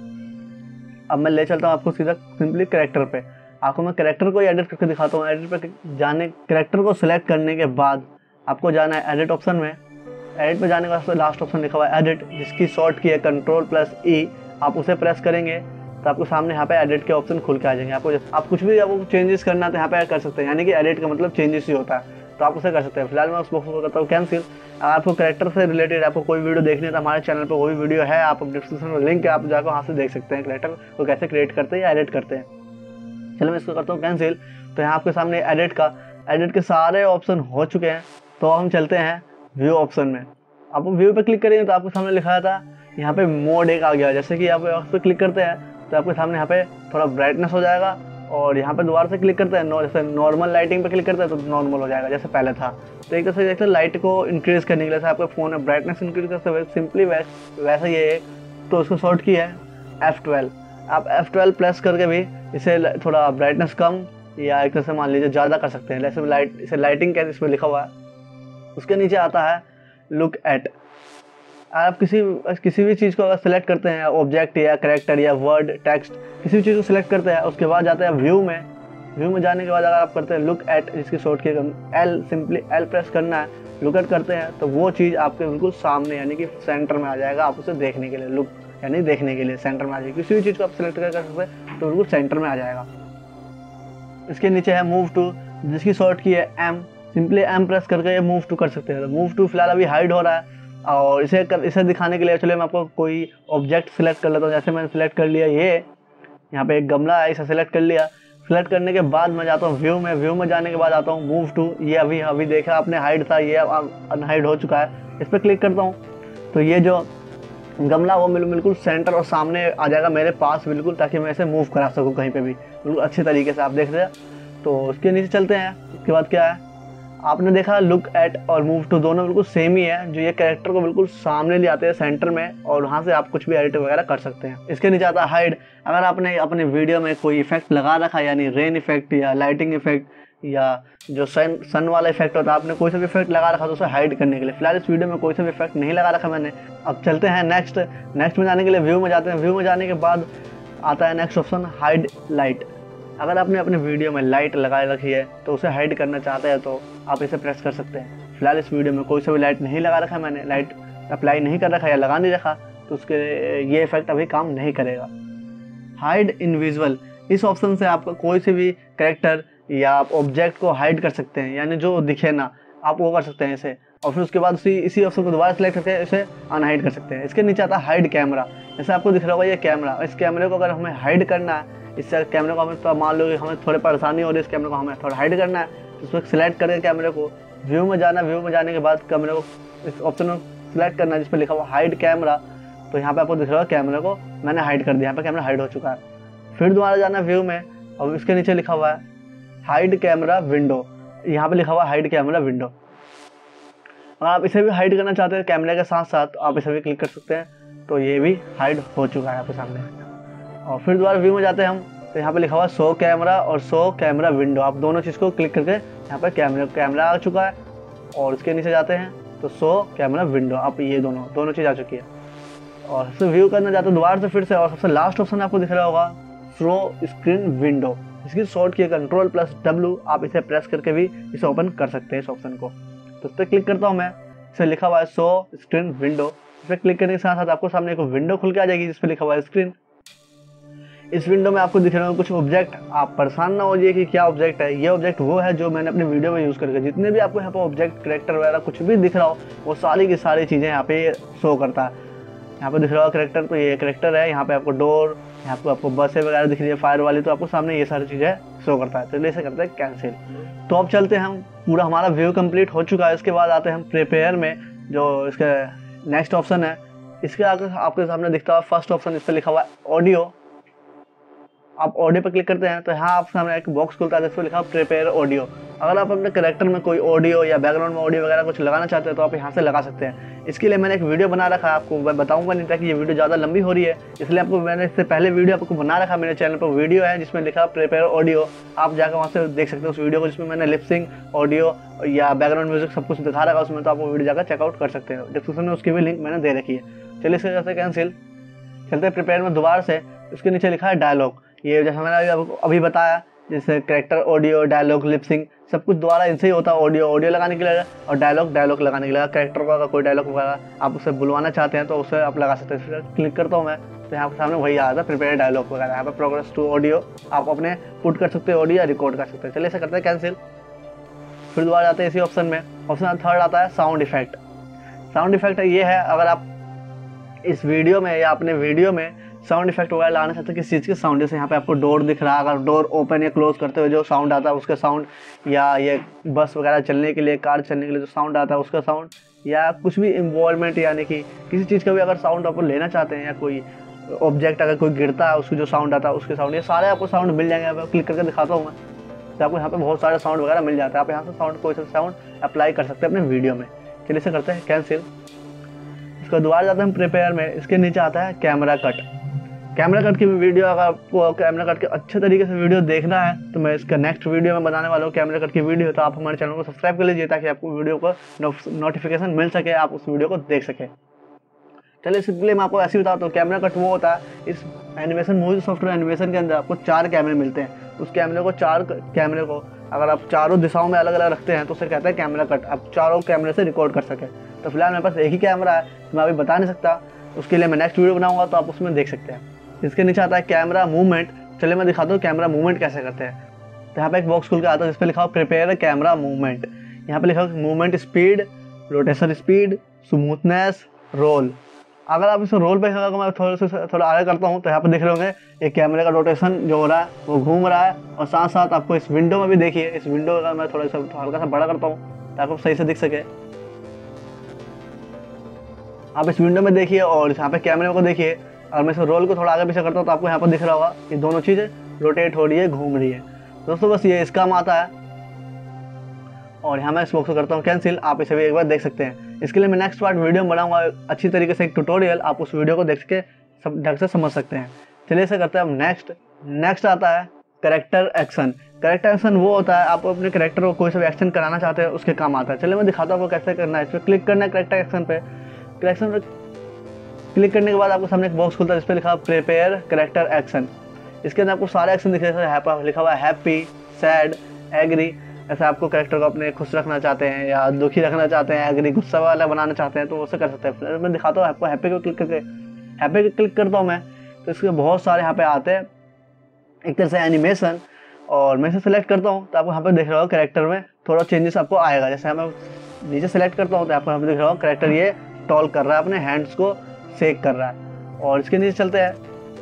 अब मैं ले चलता हूँ आपको सीधा सिंपली कैरेक्टर पे। आपको मैं कैरेक्टर को ही एडिट करके दिखाता हूँ। एडिट पे जाने, कैरेक्टर को सिलेक्ट करने के बाद आपको जाना है एडिट ऑप्शन में। एडिट पे जाने के बाद लास्ट ऑप्शन लिखा हुआ है एडिट, जिसकी शॉर्ट की है Ctrl+E। आप उसे प्रेस करेंगे तो आपको सामने यहाँ पे एडिट के ऑप्शन खुल के आ जाएंगे। आप कुछ भी आपको चेंजेस करना है तो यहाँ पे कर सकते हैं, यानी कि एडिट का मतलब चेंजेस ही होता है। तो आप उसे कर सकते हैं। फिलहाल मैं उस बॉक्स को करता हूँ कैंसिल। अगर आपको कैरेक्टर से रिलेटेड आपको कोई वीडियो देखनी है तो हमारे चैनल पर वही वीडियो है, आप डिस्क्रिप्शन में लिंक है, आप जाकर वहाँ से देख सकते हैं कैरेक्टर को कैसे क्रिएट करते हैं या एडिट करते हैं। चलो मैं इसको करता हूँ कैंसिल। तो यहाँ आपके सामने एडिट के सारे ऑप्शन हो चुके हैं। तो हम चलते हैं व्यू ऑप्शन में। आप व्यू पे क्लिक करेंगे तो आपके सामने लिखा था यहाँ पे मोड एक आ गया। जैसे कि आप उस पर क्लिक करते हैं तो आपके सामने यहाँ पे थोड़ा ब्राइटनेस हो जाएगा, और यहाँ पे दोबारा से क्लिक करते हैं जैसे नॉर्मल लाइटिंग पे क्लिक करते हैं तो नॉर्मल हो जाएगा जैसे पहले था। तो एक तरह से देखते हैं लाइट को इंक्रीज करने के लिए आपके फ़ोन में ब्राइटनेस इंक्रीज करते हुए सिंपली वैसा ये है। तो उसको शॉर्ट की है F12। आप F12 प्रेस करके भी इसे थोड़ा ब्राइटनेस कम या एक तरह से मान लीजिए ज़्यादा कर सकते हैं। जैसे इसे लाइटिंग कैसे इसमें लिखा हुआ है। उसके नीचे आता है लुक एट। आप किसी भी चीज़ को अगर सेलेक्ट करते हैं, ऑब्जेक्ट या कैरेक्टर या वर्ड टेक्स्ट, किसी भी चीज़ को सिलेक्ट करते हैं, उसके बाद जाते हैं व्यू में जाने के बाद अगर आप करते हैं लुक एट, जिसकी short key L, simply L press करना है, लुक एट करते हैं तो वो चीज़ आपके बिल्कुल सामने यानी कि सेंटर में आ जाएगा। आप उसे देखने के लिए लुक यानी देखने के लिए सेंटर में आ जाएगी। किसी भी चीज़ को आप सिलेक्ट कर सकते हैं तो बिल्कुल सेंटर में आ जाएगा। इसके नीचे है मूव टू, जिसकी शॉर्ट की है एम, सिंपली एम प्रेस करके ये मूव टू कर सकते हैं। तो मूव टू फिलहाल अभी हाइड हो रहा है, और इसे दिखाने के लिए चलिए मैं आपको कोई ऑब्जेक्ट सिलेक्ट कर लेता हूँ। जैसे मैंने सिलेक्ट कर लिया ये यहाँ पे एक गमला है, इसे सिलेक्ट कर लिया। सिलेक्ट करने के बाद मैं जाता हूँ व्यू में जाने के बाद आता हूँ मूव टू। ये अभी देखा आपने हाइड था, ये अनहाइड हो चुका है। इस पर क्लिक करता हूँ तो ये जो गमला वो बिल्कुल सेंटर और सामने आ जाएगा मेरे पास बिल्कुल, ताकि मैं इसे मूव करा सकूँ कहीं पे भी बिल्कुल अच्छे तरीके से। आप देख रहे हैं। तो उसके नीचे चलते हैं। उसके बाद क्या है, आपने देखा लुक एट और मूव टू दोनों बिल्कुल सेम ही है, जो ये कैरेक्टर को बिल्कुल सामने ले आते हैं सेंटर में, और वहाँ से आप कुछ भी एडिट वगैरह कर सकते हैं। इसके नीचे आता है हाइड। अगर आपने अपने वीडियो में कोई इफेक्ट लगा रखा है, यानी रेन इफेक्ट या लाइटिंग इफेक्ट या जो सन वाला इफेक्ट होता है, आपने कोई सा भी इफेक्ट लगा रखा तो उसे हाइड करने के लिए। फिलहाल इस वीडियो में कोई सा भी इफेक्ट नहीं लगा रखा मैंने। अब चलते हैं नेक्स्ट में जाने के लिए व्यू में जाते हैं। व्यू में जाने के बाद आता है नेक्स्ट ऑप्शन हाइड लाइट। अगर आपने अपने वीडियो में लाइट लगा रखी है तो उसे हाइड करना चाहते हैं तो आप इसे प्रेस कर सकते हैं। फिलहाल इस वीडियो में कोई सा भी लाइट नहीं लगा रखा है, मैंने लाइट अप्लाई नहीं कर रखा या लगा नहीं रखा, तो उसके ये इफेक्ट अभी काम नहीं करेगा। हाइड इनविजुअल, इस ऑप्शन से आपका कोई से भी कैरेक्टर या आप ऑब्जेक्ट को हाइड कर सकते हैं, यानी जो दिखे ना आप वो कर सकते हैं इसे। और फिर उसके बाद इसी ऑप्शन को दोबारा सेलेक्ट करके इसे अनहाइड कर सकते हैं। इसके नीचे आता है हाइड कैमरा। जैसे आपको दिख रहा होगा ये कैमरा, इस कैमरे को अगर हमें हाइड करना है, इससे कैमरे को हमें तो मान लो कि हमें थोड़ी परेशानी हो रही है, इस कैमरे को हमें थोड़ा हाइड करना है, तो उस पर सिलेक्ट करके कैमरे को व्यू में जाना, व्यू में जाने के बाद कैमरे को इस ऑप्शन को सिलेक्ट करना है जिस पर लिखा हुआ हाइड कैमरा। तो यहाँ पे आपको दिख रहा है कैमरे को मैंने हाइड कर दिया, यहाँ पे कैमरा हाइड हो चुका है। फिर दोबारा जाना व्यू में, और इसके नीचे लिखा हुआ है हाइड कैमरा विंडो, यहाँ पे लिखा हुआ हाइड कैमरा विंडो। अगर आप इसे भी हाइड करना चाहते हैं कैमरे के साथ साथ, आप इसे भी क्लिक कर सकते हैं। तो ये भी हाइड हो चुका है आपके सामने। और फिर दोबारा व्यू में जाते हैं हम, तो यहाँ पे लिखा हुआ शो कैमरा और शो कैमरा विंडो। आप दोनों चीज़ को क्लिक करके यहाँ पे कैमरा आ चुका है, और इसके नीचे जाते हैं तो शो कैमरा विंडो, आप ये दोनों चीज़ आ चुकी है। और सबसे व्यू करना चाहते हैं दोबारा से फिर से, और सबसे लास्ट ऑप्शन आपको दिख रहा होगा शो स्क्रीन विंडो, इसकी शॉर्ट की Ctrl+W। आप इसे प्रेस करके भी इसे ओपन कर सकते हैं इस ऑप्शन को। तो इस पर क्लिक करता हूँ मैं, इसे लिखा हुआ है शो स्क्रीन विंडो। इस पर क्लिक करने के साथ साथ आपको सामने एक विंडो खुल के आ जाएगी जिस पर लिखा हुआ है स्क्रीन। इस विंडो में आपको दिख रहे हैं कुछ ऑब्जेक्ट। आप परेशान ना हो जाइए कि क्या ऑब्जेक्ट है। ये ऑब्जेक्ट वो है जो मैंने अपने वीडियो में यूज़ करके, जितने भी आपको यहाँ पे ऑब्जेक्ट कैरेक्टर वगैरह कुछ भी दिख रहा हो, वो सारी की सारी चीज़ें यहाँ पे शो करता है। यहाँ पे दिख रहा हो कैरेक्टर, तो ये कैरेक्टर है। यहाँ पे आपको डोर, यहाँ पे आपको बसें वगैरह दिख रही है फायर वाली, तो आपको सामने ये सारी चीज़ें शो करता है। तो इसे करते हैं कैंसिल। तो अब चलते हैं हम, पूरा हमारा व्यू कंप्लीट हो चुका है। इसके बाद आते हैं हम प्रिपेयर में, जो इसका नेक्स्ट ऑप्शन है। इसके आगे आपके सामने दिखता है फर्स्ट ऑप्शन, इस पर लिखा हुआ है ऑडियो। आप ऑडियो पर क्लिक करते हैं तो यहाँ आप सामने एक बॉक्स खुलता है जिसमें लिखा है प्रिपेयर ऑडियो। अगर आप अपने कैरेक्टर में कोई ऑडियो या बैकग्राउंड में ऑडियो वगैरह कुछ लगाना चाहते हैं तो आप यहाँ से लगा सकते हैं। इसके लिए मैंने एक वीडियो बना रखा है, आपको मैं बताऊंगा नहीं ताकि ये वीडियो ज़्यादा लंबी हो रही है, इसलिए आपको मैंने इससे पहले वीडियो आपको बना रखा। मेरे चैनल पर वीडियो है जिसमें लिखा प्रिपेयर ऑडियो, आप जाकर वहाँ से देख सकते हैं उस वीडियो को, जिसमें मैंने लिपसिंग ऑडियो या बैकग्राउंड म्यूजिक सब कुछ दिखा रखा है उसमें। तो आप वो वीडियो जाकर चेकआउट कर सकते हैं, डिस्क्रिप्शन में उसकी भी लिंक मैंने दे रखी है। चलिए इसके करते कैंसिल। चलते हैं प्रिपेयर में दोबारा से, उसके नीचे लिखा है डायलॉग। ये जैसा मैंने अभी बताया, जैसे कैरेक्टर ऑडियो, डायलॉग, लिपसिंग सब कुछ दोबारा इनसे ही होता है। ऑडियो लगाने के लिए और डायलॉग लगाने के लिए। कैरेक्टर को अगर कोई डायलॉग वगैरह आप उसे बुलवाना चाहते हैं तो उसे आप लगा सकते हैं। फिर क्लिक करता हूँ मैं तो यहाँ पर सामने वही आ जाता है प्रिपेयर डायलॉग वगैरह। यहाँ पर प्रोग्रेस टू ऑडियो आप अपने पुट कर सकते हैं, ऑडियो या रिकॉर्ड कर सकते हैं। चलिए ऐसा करते हैं कैंसिल। फिर दोबारा जाते हैं इसी ऑप्शन में, ऑप्शन थर्ड आता है साउंड इफेक्ट। साउंड इफेक्ट ये है, अगर आप इस वीडियो में या अपने वीडियो में साउंड इफेक्ट वगैरह लाना चाहते हैं किसी चीज़ के साउंड, जैसे यहाँ पे आपको डोर दिख रहा है, अगर डोर ओपन या क्लोज करते हुए जो साउंड आता है उसका साउंड, या ये बस वगैरह चलने के लिए, कार चलने के लिए जो साउंड आता है उसका साउंड, या कुछ भी इन्वॉल्वमेंट यानी कि किसी चीज़ का भी अगर साउंड आप लेना चाहते हैं, या कोई ऑब्जेक्ट अगर कोई गिरता है उसकी जो साउंड आता है उसके साउंड, ये सारे आपको साउंड मिल जाएंगे। मैं क्लिक करके दिखाता हूँ मैं, तो आपको यहाँ पे बहुत सारे साउंड वगैरह मिल जाता है। आप यहाँ से साउंड कोई सा साउंड अप्लाई कर सकते हैं अपने वीडियो में। चलिए इसे करते हैं कैंसिल। इसको दोबारा जाते हैं प्रिपेयर में, इसके नीचे आता है कैमरा कट। कैमरा कट की वीडियो, अगर आपको कैमरा कट के अच्छे तरीके से वीडियो देखना है तो मैं इसका नेक्स्ट वीडियो में बनाने वाला हूँ कैमरा कट की वीडियो। तो आप हमारे चैनल को सब्सक्राइब कर लीजिए ताकि आपको वीडियो को नोटिफिकेशन मिल सके, आप उस वीडियो को देख सकें। चलिए सिंपली मैं आपको ऐसे ही बताता हूँ। कैमरा कट वो होता है, इस एनिमेशन मूवी सॉफ्टवेयर एनिमेशन के अंदर आपको 4 कैमरे मिलते हैं। उस चार कैमरे को अगर आप चारों दिशाओं में अलग अलग रखते हैं तो उसे कहते हैं कैमरा कट। आप चारों कैमरे से रिकॉर्ड कर सकें। तो फिलहाल मेरे पास एक ही कैमरा है, तो मैं अभी बता नहीं सकता, उसके लिए मैं नेक्स्ट वीडियो बनाऊंगा तो आप उसमें देख सकते हैं। इसके नीचे आता है कैमरा मूवमेंट। चलिए मैं दिखाता हूँ कैमरा मूवमेंट कैसे करते हैं। तो यहाँ पे एक बॉक्स खुल के आता है जिस पे लिखा हो प्रिपेयर कैमरा मूवमेंट। यहाँ पे लिखा हो movement speed, rotation speed, smoothness, roll. अगर आप इस रोल पे मैं थोड़ा आगे करता हूँ तो यहाँ पे देख रहे होंगे ये कैमरे का रोटेशन जो हो रहा है वो घूम रहा है, और साथ साथ आपको इस विंडो में भी देखिए, इस विंडो का मैं थोड़ा सा हल्का सा बड़ा करता हूँ ताकि सही से दिख सके। आप इस विंडो में देखिए और यहाँ पे कैमरे को देखिए। और मैं इस रोल को थोड़ा आगे पीछे करता हूँ तो आपको यहाँ पर दिख रहा होगा ये दोनों चीज़ें रोटेट हो रही है, घूम रही है। दोस्तों बस ये इसका काम आता है। और यहाँ मैं इस बॉक्स को करता हूँ कैंसिल। आप इसे भी एक बार देख सकते हैं। इसके लिए मैं नेक्स्ट पार्ट वीडियो बनाऊंगा अच्छी तरीके से, एक ट्यूटोरियल, आप उस वीडियो को देख के सब ढंग से समझ सकते हैं। चलिए इसे करते हैं हम नेक्स्ट आता है कैरेक्टर एक्शन। कैरेक्टर एक्शन वो होता है, आप अपने कैरेक्टर को कोई सा भी एक्शन कराना चाहते हैं उसके काम आता है। चलिए मैं दिखाता हूँ आपको कैसे करना है। इस पर क्लिक करना है कैरेक्टर एक्शन पे। कैरेक्टर क्लिक करने के बाद आपको सामने एक बॉक्स खुलता है जिस पर लिखा है प्रिपेयर कैरेक्टर एक्शन। इसके अंदर आपको सारे एक्शन दिख रहे हैं, लिखा हुआ है हैप्पी, सैड, एग्री। ऐसे आपको कैरेक्टर को अपने खुश रखना चाहते हैं या दुखी रखना चाहते हैं, एग्री गुस्सा वाला बनाना चाहते हैं तो उसे कर सकते हैं। मैं दिखाता हूँ आपको हैप्पी को क्लिक करके। हैप्पी को क्लिक करता हूँ मैं तो इसके बहुत सारे यहाँ पे आते हैं एक तरह से एनिमेशन, और मैं इसे सेलेक्ट करता हूँ तो आपको यहाँ पे दिख रहा हो कैरेक्टर में थोड़ा चेंजेस आपको आएगा। जैसे मैं नीचे सेलेक्ट करता हूँ तो आपको यहाँ पे दिख रहा हो कैरेक्टर ये टॉल कर रहा है, अपने हैंड्स को शेक कर रहा है। और इसके नीचे चलते हैं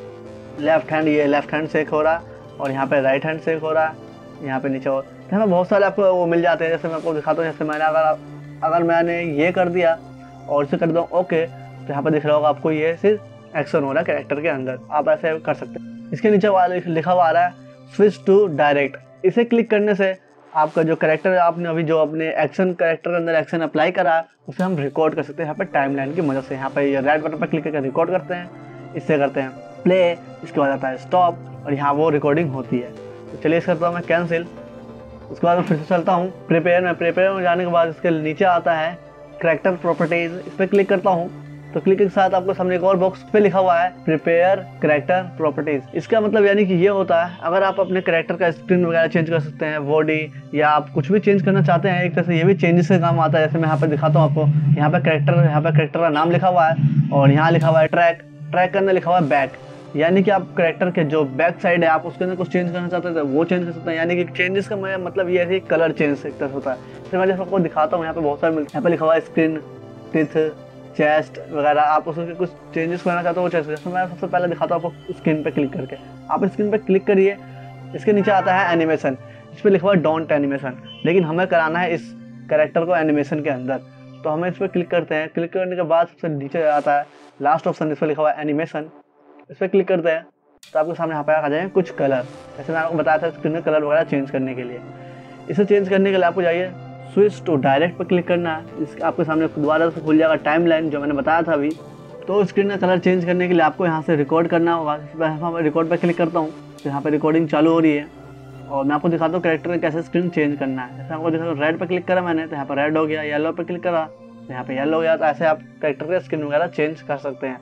लेफ्ट हैंड, ये लेफ्ट हैंड शेक हो रहा है, और यहाँ पे राइट हैंड शेक हो रहा है, यहाँ पे नीचे। और हमें बहुत सारे आपको वो मिल जाते हैं। जैसे मैं आपको दिखाता हूँ, जैसे मैंने अगर मैंने ये कर दिया और इसे कर दूँ ओके, तो यहाँ पे दिख रहा होगा आपको ये सिर्फ एक्शन हो रहा है कैरेक्टर के अंदर। आप ऐसे कर सकते हैं। इसके नीचे लिखा हुआ आ रहा है स्विच टू डायरेक्ट। इसे क्लिक करने से आपका जो कैरेक्टर है, आपने अभी जो अपने एक्शन कैरेक्टर के अंदर एक्शन अप्लाई करा है उसे हम रिकॉर्ड कर सकते हैं यहाँ पे टाइमलाइन की मदद से। यहाँ पे ये रेड बटन पर क्लिक करके रिकॉर्ड करते हैं, इससे करते हैं प्ले, इसके बाद आता है स्टॉप, और यहाँ वो रिकॉर्डिंग होती है। तो चलिए इस करता हूँ मैं कैंसिल। उसके बाद मैं फिर से चलता हूँ प्रिपेयर में जाने के बाद इसके नीचे आता है कैरेक्टर प्रॉपर्टीज। इस पर क्लिक करता हूँ तो क्लिक के साथ आपको सामने एक और बॉक्स पे लिखा हुआ है प्रिपेयर कैरेक्टर प्रॉपर्टीज। इसका मतलब यानी कि ये होता है, अगर आप अपने कैरेक्टर का स्क्रीन वगैरह चेंज कर सकते हैं, बॉडी, या आप कुछ भी चेंज करना चाहते हैं, एक तरह से ये भी चेंजेस का काम आता है। जैसे मैं यहाँ पे दिखाता हूँ आपको, यहाँ पे कैरेक्टर का नाम लिखा हुआ है और यहाँ लिखा हुआ है ट्रैक के अंदर लिखा हुआ है बैक, यानी कि आप कैरेक्टर के जो बैक साइड है आप उसके अंदर कुछ चेंज करना चाहते हैं तो वो चेंज कर सकते हैं। यानी कि चेंजेस का मतलब ये है कलर चेंज एक तरह होता है। तो मैं जैसे आपको दिखाता हूँ, यहाँ पे बहुत सारे मिलते हैं। यहाँ पे लिखा हुआ है स्क्रीन, टिथ, चेस्ट वगैरह, आप उसके कुछ चेंजेस करना चाहते हो वो चेंज। जैसे मैं सबसे पहले दिखाता हूँ आपको स्क्रीन पे क्लिक करके। आप स्क्रीन पे क्लिक करिए, इसके नीचे आता है एनिमेशन, इस पर लिखा हुआ है डोंट एनिमेशन, लेकिन हमें कराना है इस कैरेक्टर को एनिमेशन के अंदर। तो हमें इस पर क्लिक करते हैं। क्लिक करने के बाद सबसे नीचे आता है लास्ट ऑप्शन, इस पर लिखा हुआ है एनिमेशन। इस पर क्लिक करते हैं तो आपके सामने यहाँ पे आ जाएंगे कुछ कलर। जैसे मैं आपको बताया था स्क्रीन में कलर वगैरह चेंज करने के लिए। इसे चेंज करने के लिए आपको जाइए स्विच टू डायरेक्ट पर क्लिक करना है। इस आपके सामने दोबारा से खुल जाएगा टाइमलाइन जो मैंने बताया था अभी। तो स्क्रीन का कलर चेंज करने के लिए आपको यहाँ से रिकॉर्ड करना होगा। मैं रिकॉर्ड पर क्लिक करता हूँ तो यहाँ पर रिकॉर्डिंग चालू हो रही है, और मैं आपको दिखाता हूँ कैरेक्टर में कैसे स्क्रीन चेंज करना है। जैसे आपको दिखाता हूँ रेड पर क्लिक करा मैंने तो यहाँ पर रेड हो गया, येलो पर क्लिक करा तो यहाँ पर येलो हो गया। तो ऐसे आप कैरेक्टर के स्क्रीन वगैरह चेंज कर सकते हैं।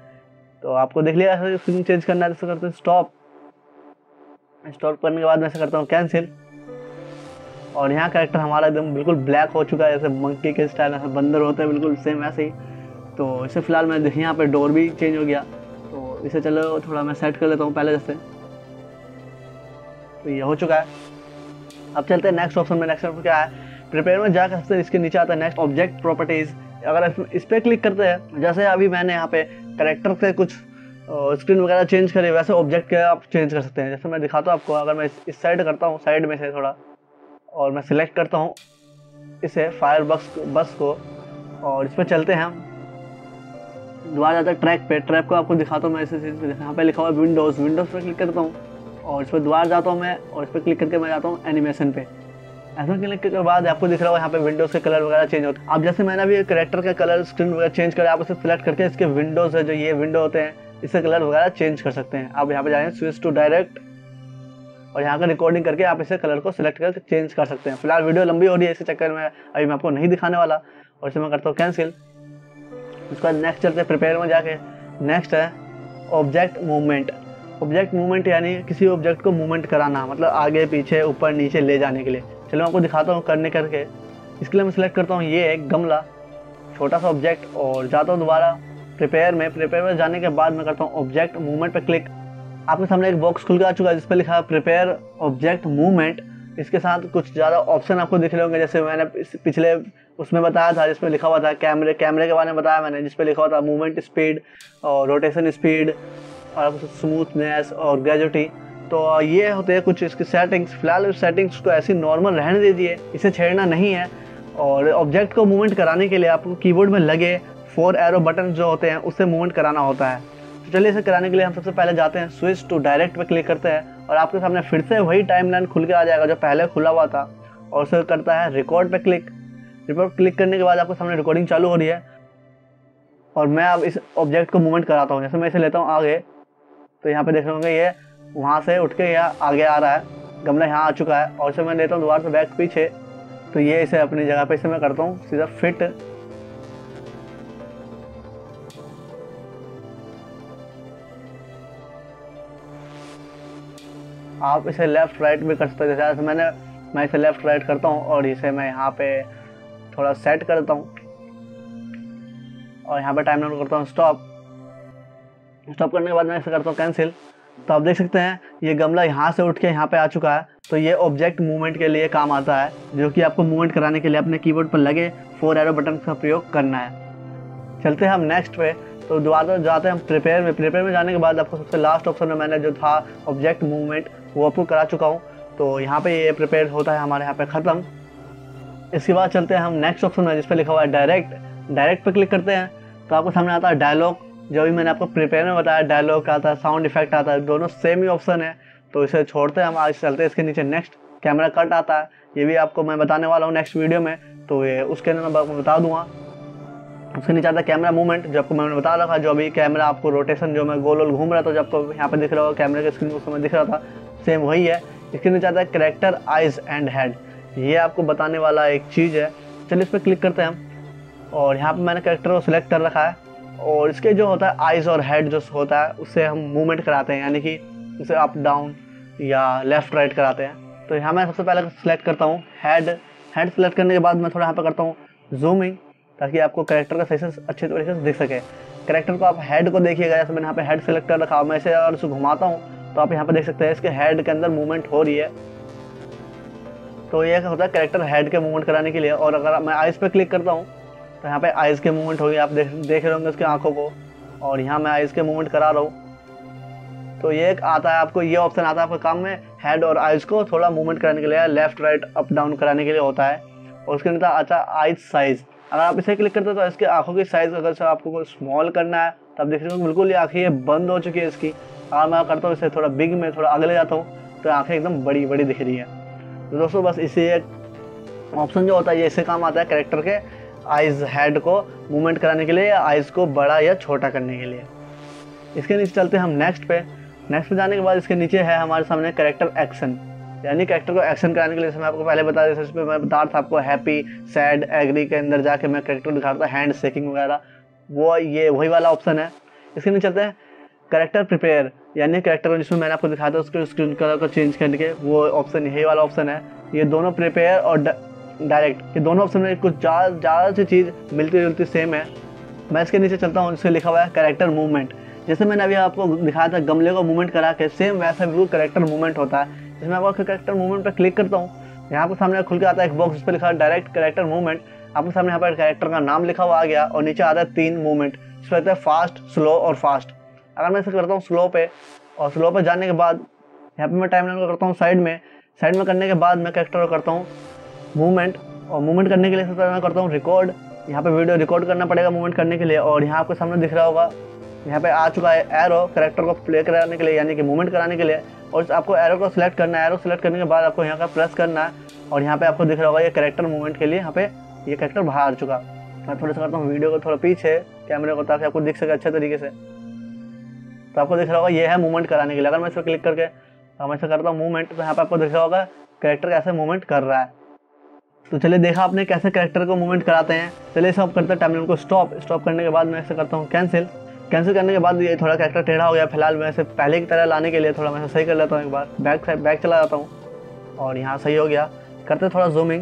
तो आपको देख लिया ऐसे स्क्रीन चेंज करना है, जैसे करते हैं स्टॉप करने के बाद मैं ऐसे करता हूँ कैंसिल। और यहाँ कैरेक्टर हमारा एकदम बिल्कुल ब्लैक हो चुका है, जैसे मंकी के स्टाइल ऐसे बंदर होते हैं बिल्कुल सेम वैसे ही। तो इसे फिलहाल मैं देखिए यहाँ पे डोर भी चेंज हो गया, तो इसे चलो थोड़ा मैं सेट कर लेता हूँ पहले जैसे। तो ये हो चुका है। अब चलते हैं नेक्स्ट ऑप्शन में। नेक्स्ट ऑप्शन क्या है, प्रिपेयर में जाकर सबसे इसके नीचे आता है नेक्स्ट ऑब्जेक्ट प्रॉपर्टीज। अगर इस पर क्लिक करते हैं, जैसे अभी मैंने यहाँ पे करेक्टर से कुछ स्क्रीन वगैरह चेंज करे, वैसे ऑब्जेक्ट के आप चेंज कर सकते हैं। जैसे मैं दिखाता हूँ आपको, अगर मैं इस साइड करता हूँ, साइड में से थोड़ा, और मैं सिलेक्ट करता हूँ इसे फायर बस को, और इस पर चलते हैं हम। दोबारा जाता है ट्रैक पे, ट्रैक को आपको दिखाता हूँ मैं इसे। यहाँ पे लिखा हुआ है विंडोज़ पर क्लिक करता हूँ और इस पर दोबारा जाता हूँ मैं, और इस पर क्लिक करके मैं जाता हूँ एनिमेशन पे। ऐसा क्लिक करने के बाद आपको दिख रहा होगा यहाँ पे विंडोज़ के कलर वगैरह चेंज होते हैं। अब जैसे मैंने अभी कैरेक्टर का कलर स्क्रीन वगैरह चेंज करा, आप उसे सिलेक्ट करके इसके विंडोज़ है जो ये विंडो होते हैं, इससे कलर वगैरह चेंज कर सकते हैं। आप यहाँ पे जाएंगे स्विच टू डायरेक्ट, और यहाँ का रिकॉर्डिंग करके आप इसे कलर को सिलेक्ट करके चेंज कर सकते हैं। फिलहाल वीडियो लंबी हो रही है, इसी चक्कर में अभी मैं आपको नहीं दिखाने वाला, और इसे मैं करता हूँ कैंसिल। उसके बाद नेक्स्ट चलते हैं प्रिपेयर में जाके। नेक्स्ट है ऑब्जेक्ट मूवमेंट। ऑब्जेक्ट मूवमेंट यानी किसी ऑब्जेक्ट को मूवमेंट कराना, मतलब आगे पीछे ऊपर नीचे ले जाने के लिए। चलो मैं आपको दिखाता हूँ करने करके। इसके लिए मैं सिलेक्ट करता हूँ ये एक गमला, छोटा सा ऑब्जेक्ट, और जाता हूँ दोबारा प्रिपेयर में जाने के बाद मैं करता हूँ ऑब्जेक्ट मूवमेंट पर क्लिक। आपके सामने एक बॉक्स खुल के आ चुका है जिस पर लिखा है प्रिपेयर ऑब्जेक्ट मूवमेंट। इसके साथ कुछ ज़्यादा ऑप्शन आपको दिख रहे होंगे, जैसे मैंने पिछले उसमें बताया था जिसमें लिखा हुआ था कैमरे के बारे में बताया मैंने, जिस पे लिखा हुआ था मूवमेंट स्पीड और रोटेशन स्पीड और स्मूथनेस और ग्रेजुटी। तो ये होते हैं कुछ इसकी सेटिंग्स। फिलहाल इस सेटिंग्स को ऐसी नॉर्मल रहने दीजिए, इसे छेड़ना नहीं है। और ऑब्जेक्ट को मूवमेंट कराने के लिए आपको कीबोर्ड में लगे 4 एरो बटन जो होते हैं उससे मूवमेंट कराना होता है। तो चलिए इसे कराने के लिए हम सबसे पहले जाते हैं स्विच टू डायरेक्ट पे क्लिक करते हैं, और आपके सामने फिर से वही टाइमलाइन खुल के आ जाएगा जो पहले खुला हुआ था, और उसे करता है रिकॉर्ड पे क्लिक। रिकॉर्ड क्लिक करने के बाद आपके सामने रिकॉर्डिंग चालू हो रही है, और मैं अब इस ऑब्जेक्ट को मूवमेंट कराता हूँ। जैसे मैं इसे लेता हूँ आगे, तो यहाँ पे देख रहे होंगे ये वहाँ से उठ के यहाँ आगे आ रहा है, गमला यहाँ आ चुका है, और इसे मैं लेता हूँ दोबारा से बैक पीछे, तो ये इसे अपनी जगह पे इसे मैं करता हूँ सीधा फिट। आप इसे लेफ्ट राइट भी कर सकते हैं, जैसे मैं इसे लेफ्ट राइट करता हूँ, और इसे मैं यहाँ पे थोड़ा सेट करता हूँ, और यहाँ पे टाइम लाइन करता हूँ स्टॉप करने के बाद मैं इसे करता हूँ कैंसिल। तो आप देख सकते हैं ये गमला यहाँ से उठ के यहाँ पे आ चुका है। तो ये ऑब्जेक्ट मूवमेंट के लिए काम आता है, जो कि आपको मूवमेंट कराने के लिए अपने कीबोर्ड पर लगे 4 एरो बटन का प्रयोग करना है। चलते हैं हम नेक्स्ट पे। तो दोबारा जाते हैं हम प्रिपेयर में जाने के बाद आपको सबसे लास्ट ऑप्शन में मैंने जो था ऑब्जेक्ट मूवमेंट वो आपको करा चुका हूँ। तो यहाँ पे ये प्रिपेयर होता है हमारे यहाँ पे ख़त्म। इसके बाद चलते हैं हम नेक्स्ट ऑप्शन में जिस पे लिखा हुआ है डायरेक्ट पे क्लिक करते हैं। तो आपको सामने आता है डायलॉग, जो भी मैंने आपको प्रिपेयर में बताया, डायलॉग आता है, साउंड इफेक्ट आता है, दोनों सेम ही ऑप्शन है। तो इसे छोड़ते हैं हम, आज चलते हैं इसके नीचे नेक्स्ट। कैमरा कट आता है, ये भी आपको मैं बताने वाला हूँ नेक्स्ट वीडियो में, तो ये उसके अंदर मैं आपको बता दूंगा। उसके नीचे आता है कैमरा मूवमेंट, जो आपको मैंने बता रखा, जो अभी कैमरा आपको रोटेशन जो मैं गोल घूम रहा था, जो आपको यहाँ पे दिख रहा होगा कैमरे के स्क्रीन उस समय दिख रहा था, सेम वही है। इसके नीचे आता है कैरेक्टर आइज एंड हेड, ये आपको बताने वाला एक चीज़ है। चलिए इस पर क्लिक करते हैं हम, और यहाँ पे मैंने कैरेक्टर को सिलेक्ट कर रखा है, और इसके जो होता है आइज और हेड जो होता है उससे हम मूवमेंट कराते हैं, यानी कि उसे अप डाउन या लेफ्ट राइट कराते हैं। तो यहाँ मैं सबसे पहले सिलेक्ट करता हूँ हेड सेलेक्ट करने के बाद मैं थोड़ा यहाँ पे करता हूँ जूमिंग, ताकि आपको कैरेक्टर का सही से अच्छे तरीके से दिख सके। कैरेक्टर को आप हेड को देखिएगा, जैसे मैंने यहाँ पे हेड सेलेक्ट कर रखा, मैं इसे अगर उसे घुमाता हूँ तो आप यहाँ पे देख सकते हैं इसके हेड के अंदर मूवमेंट हो रही है। तो ये होता है कैरेक्टर हेड के मूवमेंट कराने के लिए। और अगर मैं आइज़ पे क्लिक करता हूँ तो यहाँ पे आइज़ के मूवमेंट होगी, आप देख रहे होंगे उसकी आंखों को, और यहाँ मैं आइज़ के मूवमेंट करा रहा हूँ। तो ये एक आता है आपको, ये ऑप्शन आता है आपके काम में, हेड और आइज़ को थोड़ा मूवमेंट कराने के लिए, लेफ्ट राइट अप डाउन कराने के लिए होता है। और उसके अंदर आता है आइज साइज़, अगर आप इसे क्लिक करते हो तो इसके आंखों की साइज़ अगर से आपको स्मॉल करना है तो आप देख रहे हो बिल्कुल ये आँखें ये बंद हो चुकी है इसकी। अगर मैं करता हूँ इसे थोड़ा बिग में थोड़ा आगे ले जाता हूँ तो आँखें एकदम बड़ी बड़ी दिख रही है। तो दोस्तों बस इसी एक ऑप्शन जो होता है ये इससे काम आता है कैरेक्टर के आइज़ हेड को मूवमेंट कराने के लिए, या आइज़ को बड़ा या छोटा करने के लिए। इसके नीचे चलते हैं हम नेक्स्ट पे जाने के बाद इसके नीचे है हमारे सामने कैरेक्टर एक्शन, यानी कैरेक्टर को एक्शन कराने के लिए। जैसे मैं आपको पहले बताया, जैसे इसमें मैं बता रहा था आपको हैप्पी सैड एग्री के अंदर जाके मैं कैरेक्टर दिखा रहा था, हैंड शेकिंग वगैरह, वो ये वही वाला ऑप्शन है। इसके नीचे चलते हैं कैरेक्टर प्रिपेयर, यानी कैरेक्टर जिसमें मैंने आपको दिखाया था उसके स्क्रीन कलर को चेंज करने के, वो ऑप्शन यही वाला ऑप्शन है। ये दोनों प्रिपेयर और डायरेक्ट, ये दोनों ऑप्शन में कुछ ज़्यादा सी चीज़ मिलती जुलती सेम है। मैं इसके नीचे चलता हूँ, इसमें लिखा हुआ है कैरेक्टर मूवमेंट। जैसे मैंने अभी आपको दिखाया था गमले को मूवमेंट करा के, सेम वैसा बिल्कुल कैरेक्टर मूवमेंट होता है। जिसमें आपको कैरेक्टर मूवमेंट पर क्लिक करता हूँ यहाँ पे सामने खुल के आता है एक बॉक्स, इस पर लिखा है डायरेक्ट कैरेक्टर मूवमेंट। आपके सामने यहाँ पर कैरेक्टर का नाम लिखा हुआ आ गया और नीचे आता है 3 मूवमेंट, इस पर आता है फास्ट, स्लो और फास्ट। अगर मैं इसे करता हूँ स्लो पे, और स्लो पे जाने के बाद यहाँ पे मैं टाइमलाइन को करता हूँ साइड में करने के बाद मैं कैरेक्टर को करता हूँ मूवमेंट, और मूवमेंट करने के लिए सबसे पहले मैं करता हूँ रिकॉर्ड। यहाँ पे वीडियो रिकॉर्ड करना पड़ेगा मूवमेंट करने के लिए, और यहाँ आपके सामने दिख रहा होगा यहाँ पे आ चुका है एरो कैरेक्टर को प्ले कराने के लिए यानी कि मूवमेंट कराने के लिए। और आपको एरो को सिलेक्ट करना है, एरो सिलेक्ट करने के बाद आपको यहाँ का प्रेस करना है और यहाँ पे आपको दिख रहा होगा ये कैरेक्टर मूवमेंट के लिए यहाँ पे ये कैरेक्टर बाहर आ चुका। मैं थोड़ा सा करता हूँ वीडियो को थोड़ा पीछे कैमरे को ताकि आपको दिख सके अच्छे तरीके से। तो आपको दिख रहा होगा ये है मूवमेंट कराने के लिए। अगर मैं इस पर क्लिक करके मैं इसे करता हूँ मूवमेंट, तो यहाँ पे आपको दिख रहा होगा कैरेक्टर कैसे मूवमेंट कर रहा है। तो चलिए देखा आपने कैसे कैरेक्टर को मूवमेंट कराते हैं। चलिए इसे आप करते हैं टाइमलाइन को स्टॉप करने के बाद मैं इसे करता हूँ कैंसिल करने के बाद ये थोड़ा कैरेक्टर टेढ़ा हो गया। फिलहाल मैं इसे पहले की तरह लाने के लिए थोड़ा मैं सही कर लेता हूँ, एक बार बैक चला जाता हूँ और यहाँ सही हो गया। करते थोड़ा जूमिंग।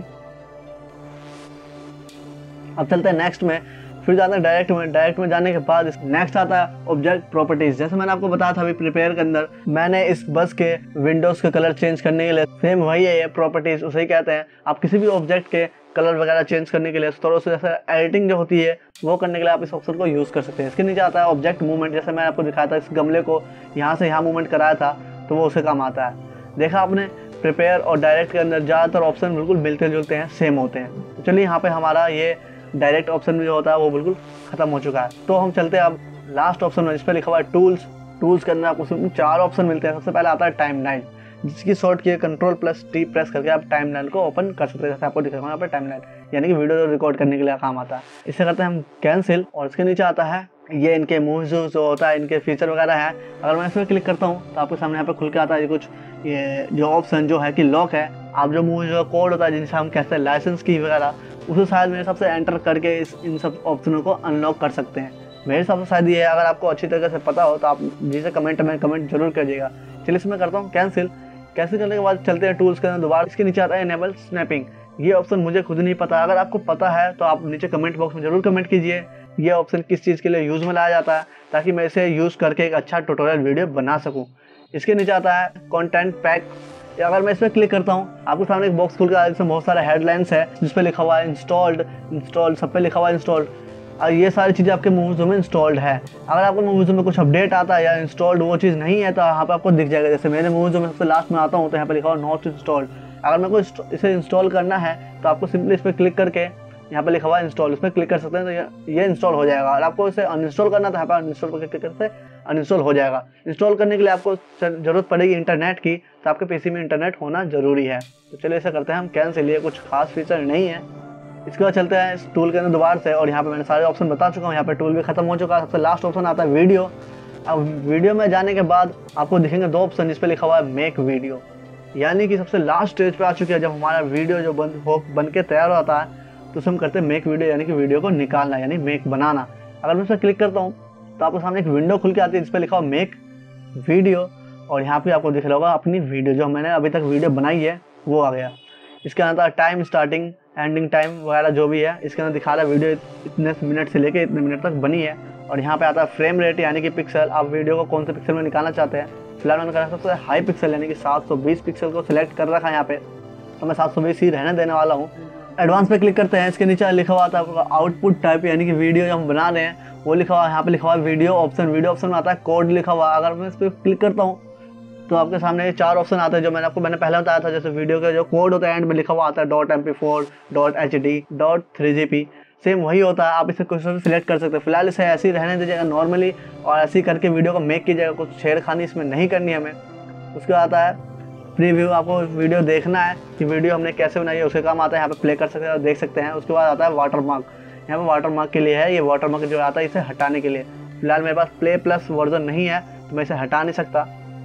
अब चलते हैं नेक्स्ट में, फिर जाते हैं डायरेक्ट में जाने के बाद नेक्स्ट आता है ऑब्जेक्ट प्रॉपर्टीज। जैसे मैंने आपको बताया था अभी प्रिपेयर के अंदर मैंने इस बस के विंडोज के कलर चेंज करने के लिए, सेम वही है ये प्रॉपर्टीज, उसे ही कहते हैं। आप किसी भी ऑब्जेक्ट के कलर वगैरह चेंज करने के लिए थोड़ा सा जैसे एडिटिंग जो होती है वो करने के लिए आप इस ऑप्शन को यूज कर सकते हैं। इसके नीचे आता है ऑब्जेक्ट मूवमेंट। जैसे मैंने आपको दिखाया था इस गमले को यहाँ से यहाँ मूवमेंट कराया था तो वो उसे काम आता है। देखा आपने प्रिपेयर और डायरेक्ट के अंदर ज़्यादातर ऑप्शन बिल्कुल मिलते जुलते हैं, सेम होते हैं। तो चलिए यहाँ पे हमारा ये डायरेक्ट ऑप्शन जो होता है वो बिल्कुल खत्म हो चुका है। तो हम चलते हैं अब लास्ट ऑप्शन में, जिस पर लिखा हुआ है टूल्स के अंदर आपको 4 ऑप्शन मिलते हैं। सबसे पहले आता है टाइमलाइन, जिसकी शॉर्ट की Ctrl+T प्रेस करके आप टाइमलाइन को ओपन कर सकते हैं। जैसे आपको दिख रहा है यहाँ पे टाइमलाइन यानी कि वीडियो रिकॉर्ड करने के लिए काम आता है। इसे करते हैं हम कैंसिल, और इसके नीचे आता है ये इनके मूव्स जो होता है, इनके फीचर वगैरह है। अगर मैं इस पर क्लिक करता हूँ तो आपके सामने यहाँ पे खुल के आता है कुछ ये जो ऑप्शन जो है कि लॉक है। आप जो मूव जो कोड होता है जिनसे हम कहते हैं लाइसेंस की वगैरह, उसे शायद मेरे हिसाब से एंटर करके इन सब ऑप्शनों को अनलॉक कर सकते हैं। मेरे हिसाब से शायद ये है। अगर आपको अच्छी तरह से पता हो तो आप जिसे कमेंट जरूर करिएगा। चलिए इसमें करता हूँ कैंसिल करने के बाद चलते हैं टूल्स के अंदर दोबारा। इसके नीचे आता है इनेबल स्नैपिंग। ये ऑप्शन मुझे खुद नहीं पता, अगर आपको पता है तो आप नीचे कमेंट बॉक्स में जरूर कमेंट कीजिए ये ऑप्शन किस चीज़ के लिए यूज़ में लाया जाता है, ताकि मैं इसे यूज़ करके एक अच्छा ट्यूटोरियल वीडियो बना सकूँ। इसके नीचे आता है कंटेंट पैक। अगर मैं इस पर क्लिक करता हूँ आपके सामने एक बॉक्स खुल कर जिसमें बहुत सारे हेडलाइंस है, जिस पर लिखा हुआ है इंस्टॉल्ड, सब पे लिखा हुआ है इंस्टॉल्ड। और ये सारी चीज़ें आपके मूवीज़ में इंस्टॉल्ड है। अगर आपको मूवीज़ में कुछ अपडेट आता है या इंस्टॉल्ड वो चीज़ नहीं है तो यहाँ पे आपको दिख जाएगा। जैसे मेरे मूवीज़ में सबसे लास्ट में आता हूँ तो यहाँ पे लिखा हुआ नॉट इंस्टॉल्ड। अगर मेरे को इसे इंस्टॉल करना है तो आपको सिंपली इस पर क्लिक करके यहाँ पे लिखा हुआ है इंस्टॉल, इस पर क्लिक कर सकते हैं तो ये इंस्टॉल हो जाएगा। और आपको इसे अनइंस्टॉल करना तो यहाँ पर अनइंस्टॉल पर क्लिक करके अनइंस्टॉल हो जाएगा। इंस्टॉल करने के लिए आपको जरूरत पड़ेगी इंटरनेट की, तो आपके पीसी में इंटरनेट होना जरूरी है। तो चलिए ऐसा करते हैं हम कैंसिल, ये कुछ खास फीचर नहीं है। इसके बाद चलते हैं इस टूल के अंदर दोबारा से, और यहाँ पे मैंने सारे ऑप्शन बता चुका हूँ। यहाँ पे टूल भी खत्म हो चुका है। सबसे लास्ट ऑप्शन आता है वीडियो। अब वीडियो में जाने के बाद आपको दिखेंगे 2 ऑप्शन, जिस पे लिखा हुआ है मेक वीडियो, यानी कि सबसे लास्ट स्टेज पे आ चुकी है। जब हमारा वीडियो जो बन के तैयार होता है तो उसे हम करते हैं मेक वीडियो, यानी कि वीडियो को निकालना यानी मेक बनाना। अगर मैं इस पर क्लिक करता हूँ तो आपके सामने एक विंडो खुल के आती है जिस पर लिखा हुआ मेक वीडियो, और यहाँ पे आपको दिख रहा होगा अपनी वीडियो जो मैंने अभी तक वीडियो बनाई है वो आ गया। इसके अंदर टाइम स्टार्टिंग एंडिंग टाइम वगैरह जो भी है इसके अंदर दिखा रहा है वीडियो इतने मिनट से लेके इतने मिनट तक बनी है। और यहाँ पे आता है फ्रेम रेट यानी कि पिक्सल, आप वीडियो को कौन से पिक्सल में निकालना चाहते हैं। फिलहाल मैंने कहा सबसे हाई पिक्सल यानी कि 720 पिक्सल को सिलेक्ट कर रखा है यहाँ पे, तो मैं 720 ही रहने देने वाला हूँ। एडवांस पे क्लिक करते हैं। इसके नीचे लिखा हुआ था आपका आउटपुट टाइप यानी कि वीडियो जो हम बना रहे हैं वो लिखा हुआ है। यहाँ पे लिखा हुआ है वीडियो ऑप्शन में आता है कोड लिखा हुआ। अगर मैं इस पर क्लिक करता हूँ तो आपके सामने ये 4 ऑप्शन आते हैं जो मैंने पहले बताया था। जैसे वीडियो का जो कोड होता है एंड में लिखा हुआ आता है .mp4, .hd, .3gp, सेम वही होता है। आप इसे कुछ भी सिलेक्ट कर सकते हैं। फिलहाल इसे ऐसे ही रहने दीजिएगा नॉर्मली, और ऐसे ही करके वीडियो को मेक कीजिएगा, कुछ छेड़खानी इसमें नहीं करनी हमें। उसके बाद आता है प्रीव्यू, आपको वीडियो देखना है कि वीडियो हमने कैसे बनाई है उसके काम आता है। यहाँ पे प्ले कर सकते हैं और देख सकते हैं। उसके बाद आता है वाटरमार्क, यहाँ पे वाटरमार्क के लिए है। ये वाटरमार्क जो आता है इसे हटाने के लिए। फिलहाल मेरे पास प्ले प्लस वर्जन नहीं है तो मैं इसे हटा नहीं सकता,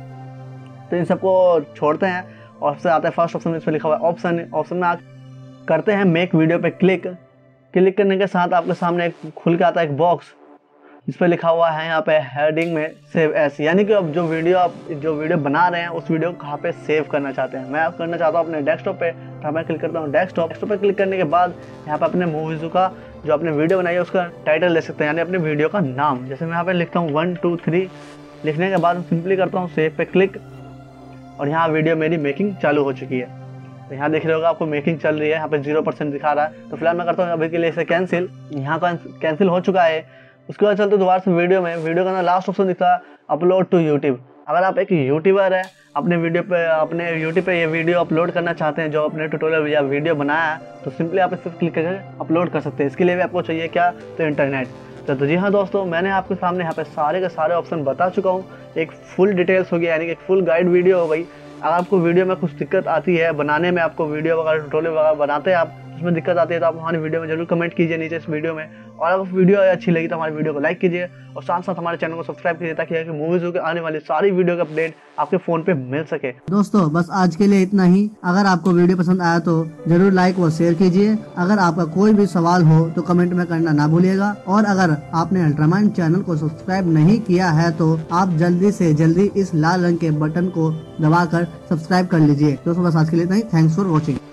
तो इन सबको छोड़ते हैं। और सबसे आता है फर्स्ट ऑप्शन, इस पर लिखा हुआ है ऑप्शन में करते हैं मेक वीडियो पे क्लिक करने के साथ आपके सामने खुल के आता है एक बॉक्स जिस पर लिखा हुआ है यहाँ पे हेडिंग में सेव एस, यानी कि अब जो वीडियो बना रहे हैं उस वीडियो को कहाँ पे सेव करना चाहते हैं। मैं करना चाहता हूँ अपने डेस्कटॉप पे, तो मैं क्लिक करता हूँ डेस्कटॉप पे। क्लिक करने के बाद यहाँ पे अपने मूवीज़ का जो आपने वीडियो बनाई है उसका टाइटल ले सकते हैं, यानी अपने वीडियो का नाम। जैसे मैं यहाँ पे लिखता हूँ 1 2 3, लिखने के बाद सिंपली करता हूँ सेव पे क्लिक, और यहाँ वीडियो मेरी मेकिंग चालू हो चुकी है। तो यहाँ देख रहे होगा आपको मेकिंग चल रही है, यहाँ पे 0% दिखा रहा है। तो फिलहाल मैं करता हूँ अभी के लिए इसे कैंसिल। यहाँ का कैंसिल हो चुका है। उसके बाद चलते दोबारा से वीडियो में। वीडियो का लास्ट ऑप्शन दिखता है अपलोड टू यूट्यूब। अगर आप एक यूट्यूबर है, अपने यूट्यूब पे ये वीडियो अपलोड करना चाहते हैं जो अपने ट्यूटोरियल या वीडियो बनाया है, तो सिंपली आप इस पर क्लिक करके अपलोड कर सकते हैं। इसके लिए भी आपको चाहिए क्या, तो इंटरनेट। तो जी हाँ दोस्तों, मैंने आपके सामने यहाँ पे सारे के सारे ऑप्शन बता चुका हूँ। एक फुल डिटेल्स हो गया, यानी कि एक फुल गाइड वीडियो हो गई। अगर आपको वीडियो में कुछ दिक्कत आती है बनाने में, आपको वीडियो वगैरह ट्यूटोरियल वगैरह बनाते हैं आप, उसमें दिक्कत आती है, तो आप हमारी वीडियो में जरूर कमेंट कीजिए नीचे इस वीडियो में। और अगर वीडियो अच्छी लगी तो हमारी वीडियो को लाइक कीजिए और साथ साथ हमारे चैनल को सब्सक्राइब कीजिए, ताकि मूवीज के आने वाली सारी वीडियो का अपडेट आपके फोन पे मिल सके। दोस्तों बस आज के लिए इतना ही। अगर आपको वीडियो पसंद आया तो जरूर लाइक व शेयर कीजिए। अगर आपका कोई भी सवाल हो तो कमेंट में करना ना भूलिएगा। और अगर आपने अल्ट्रामाइंड चैनल को सब्सक्राइब नहीं किया है तो आप जल्दी से जल्दी इस लाल रंग के बटन को दबाकर सब्सक्राइब कर लीजिए। दोस्तों बस आज के लिए इतना ही। Thanks for watching.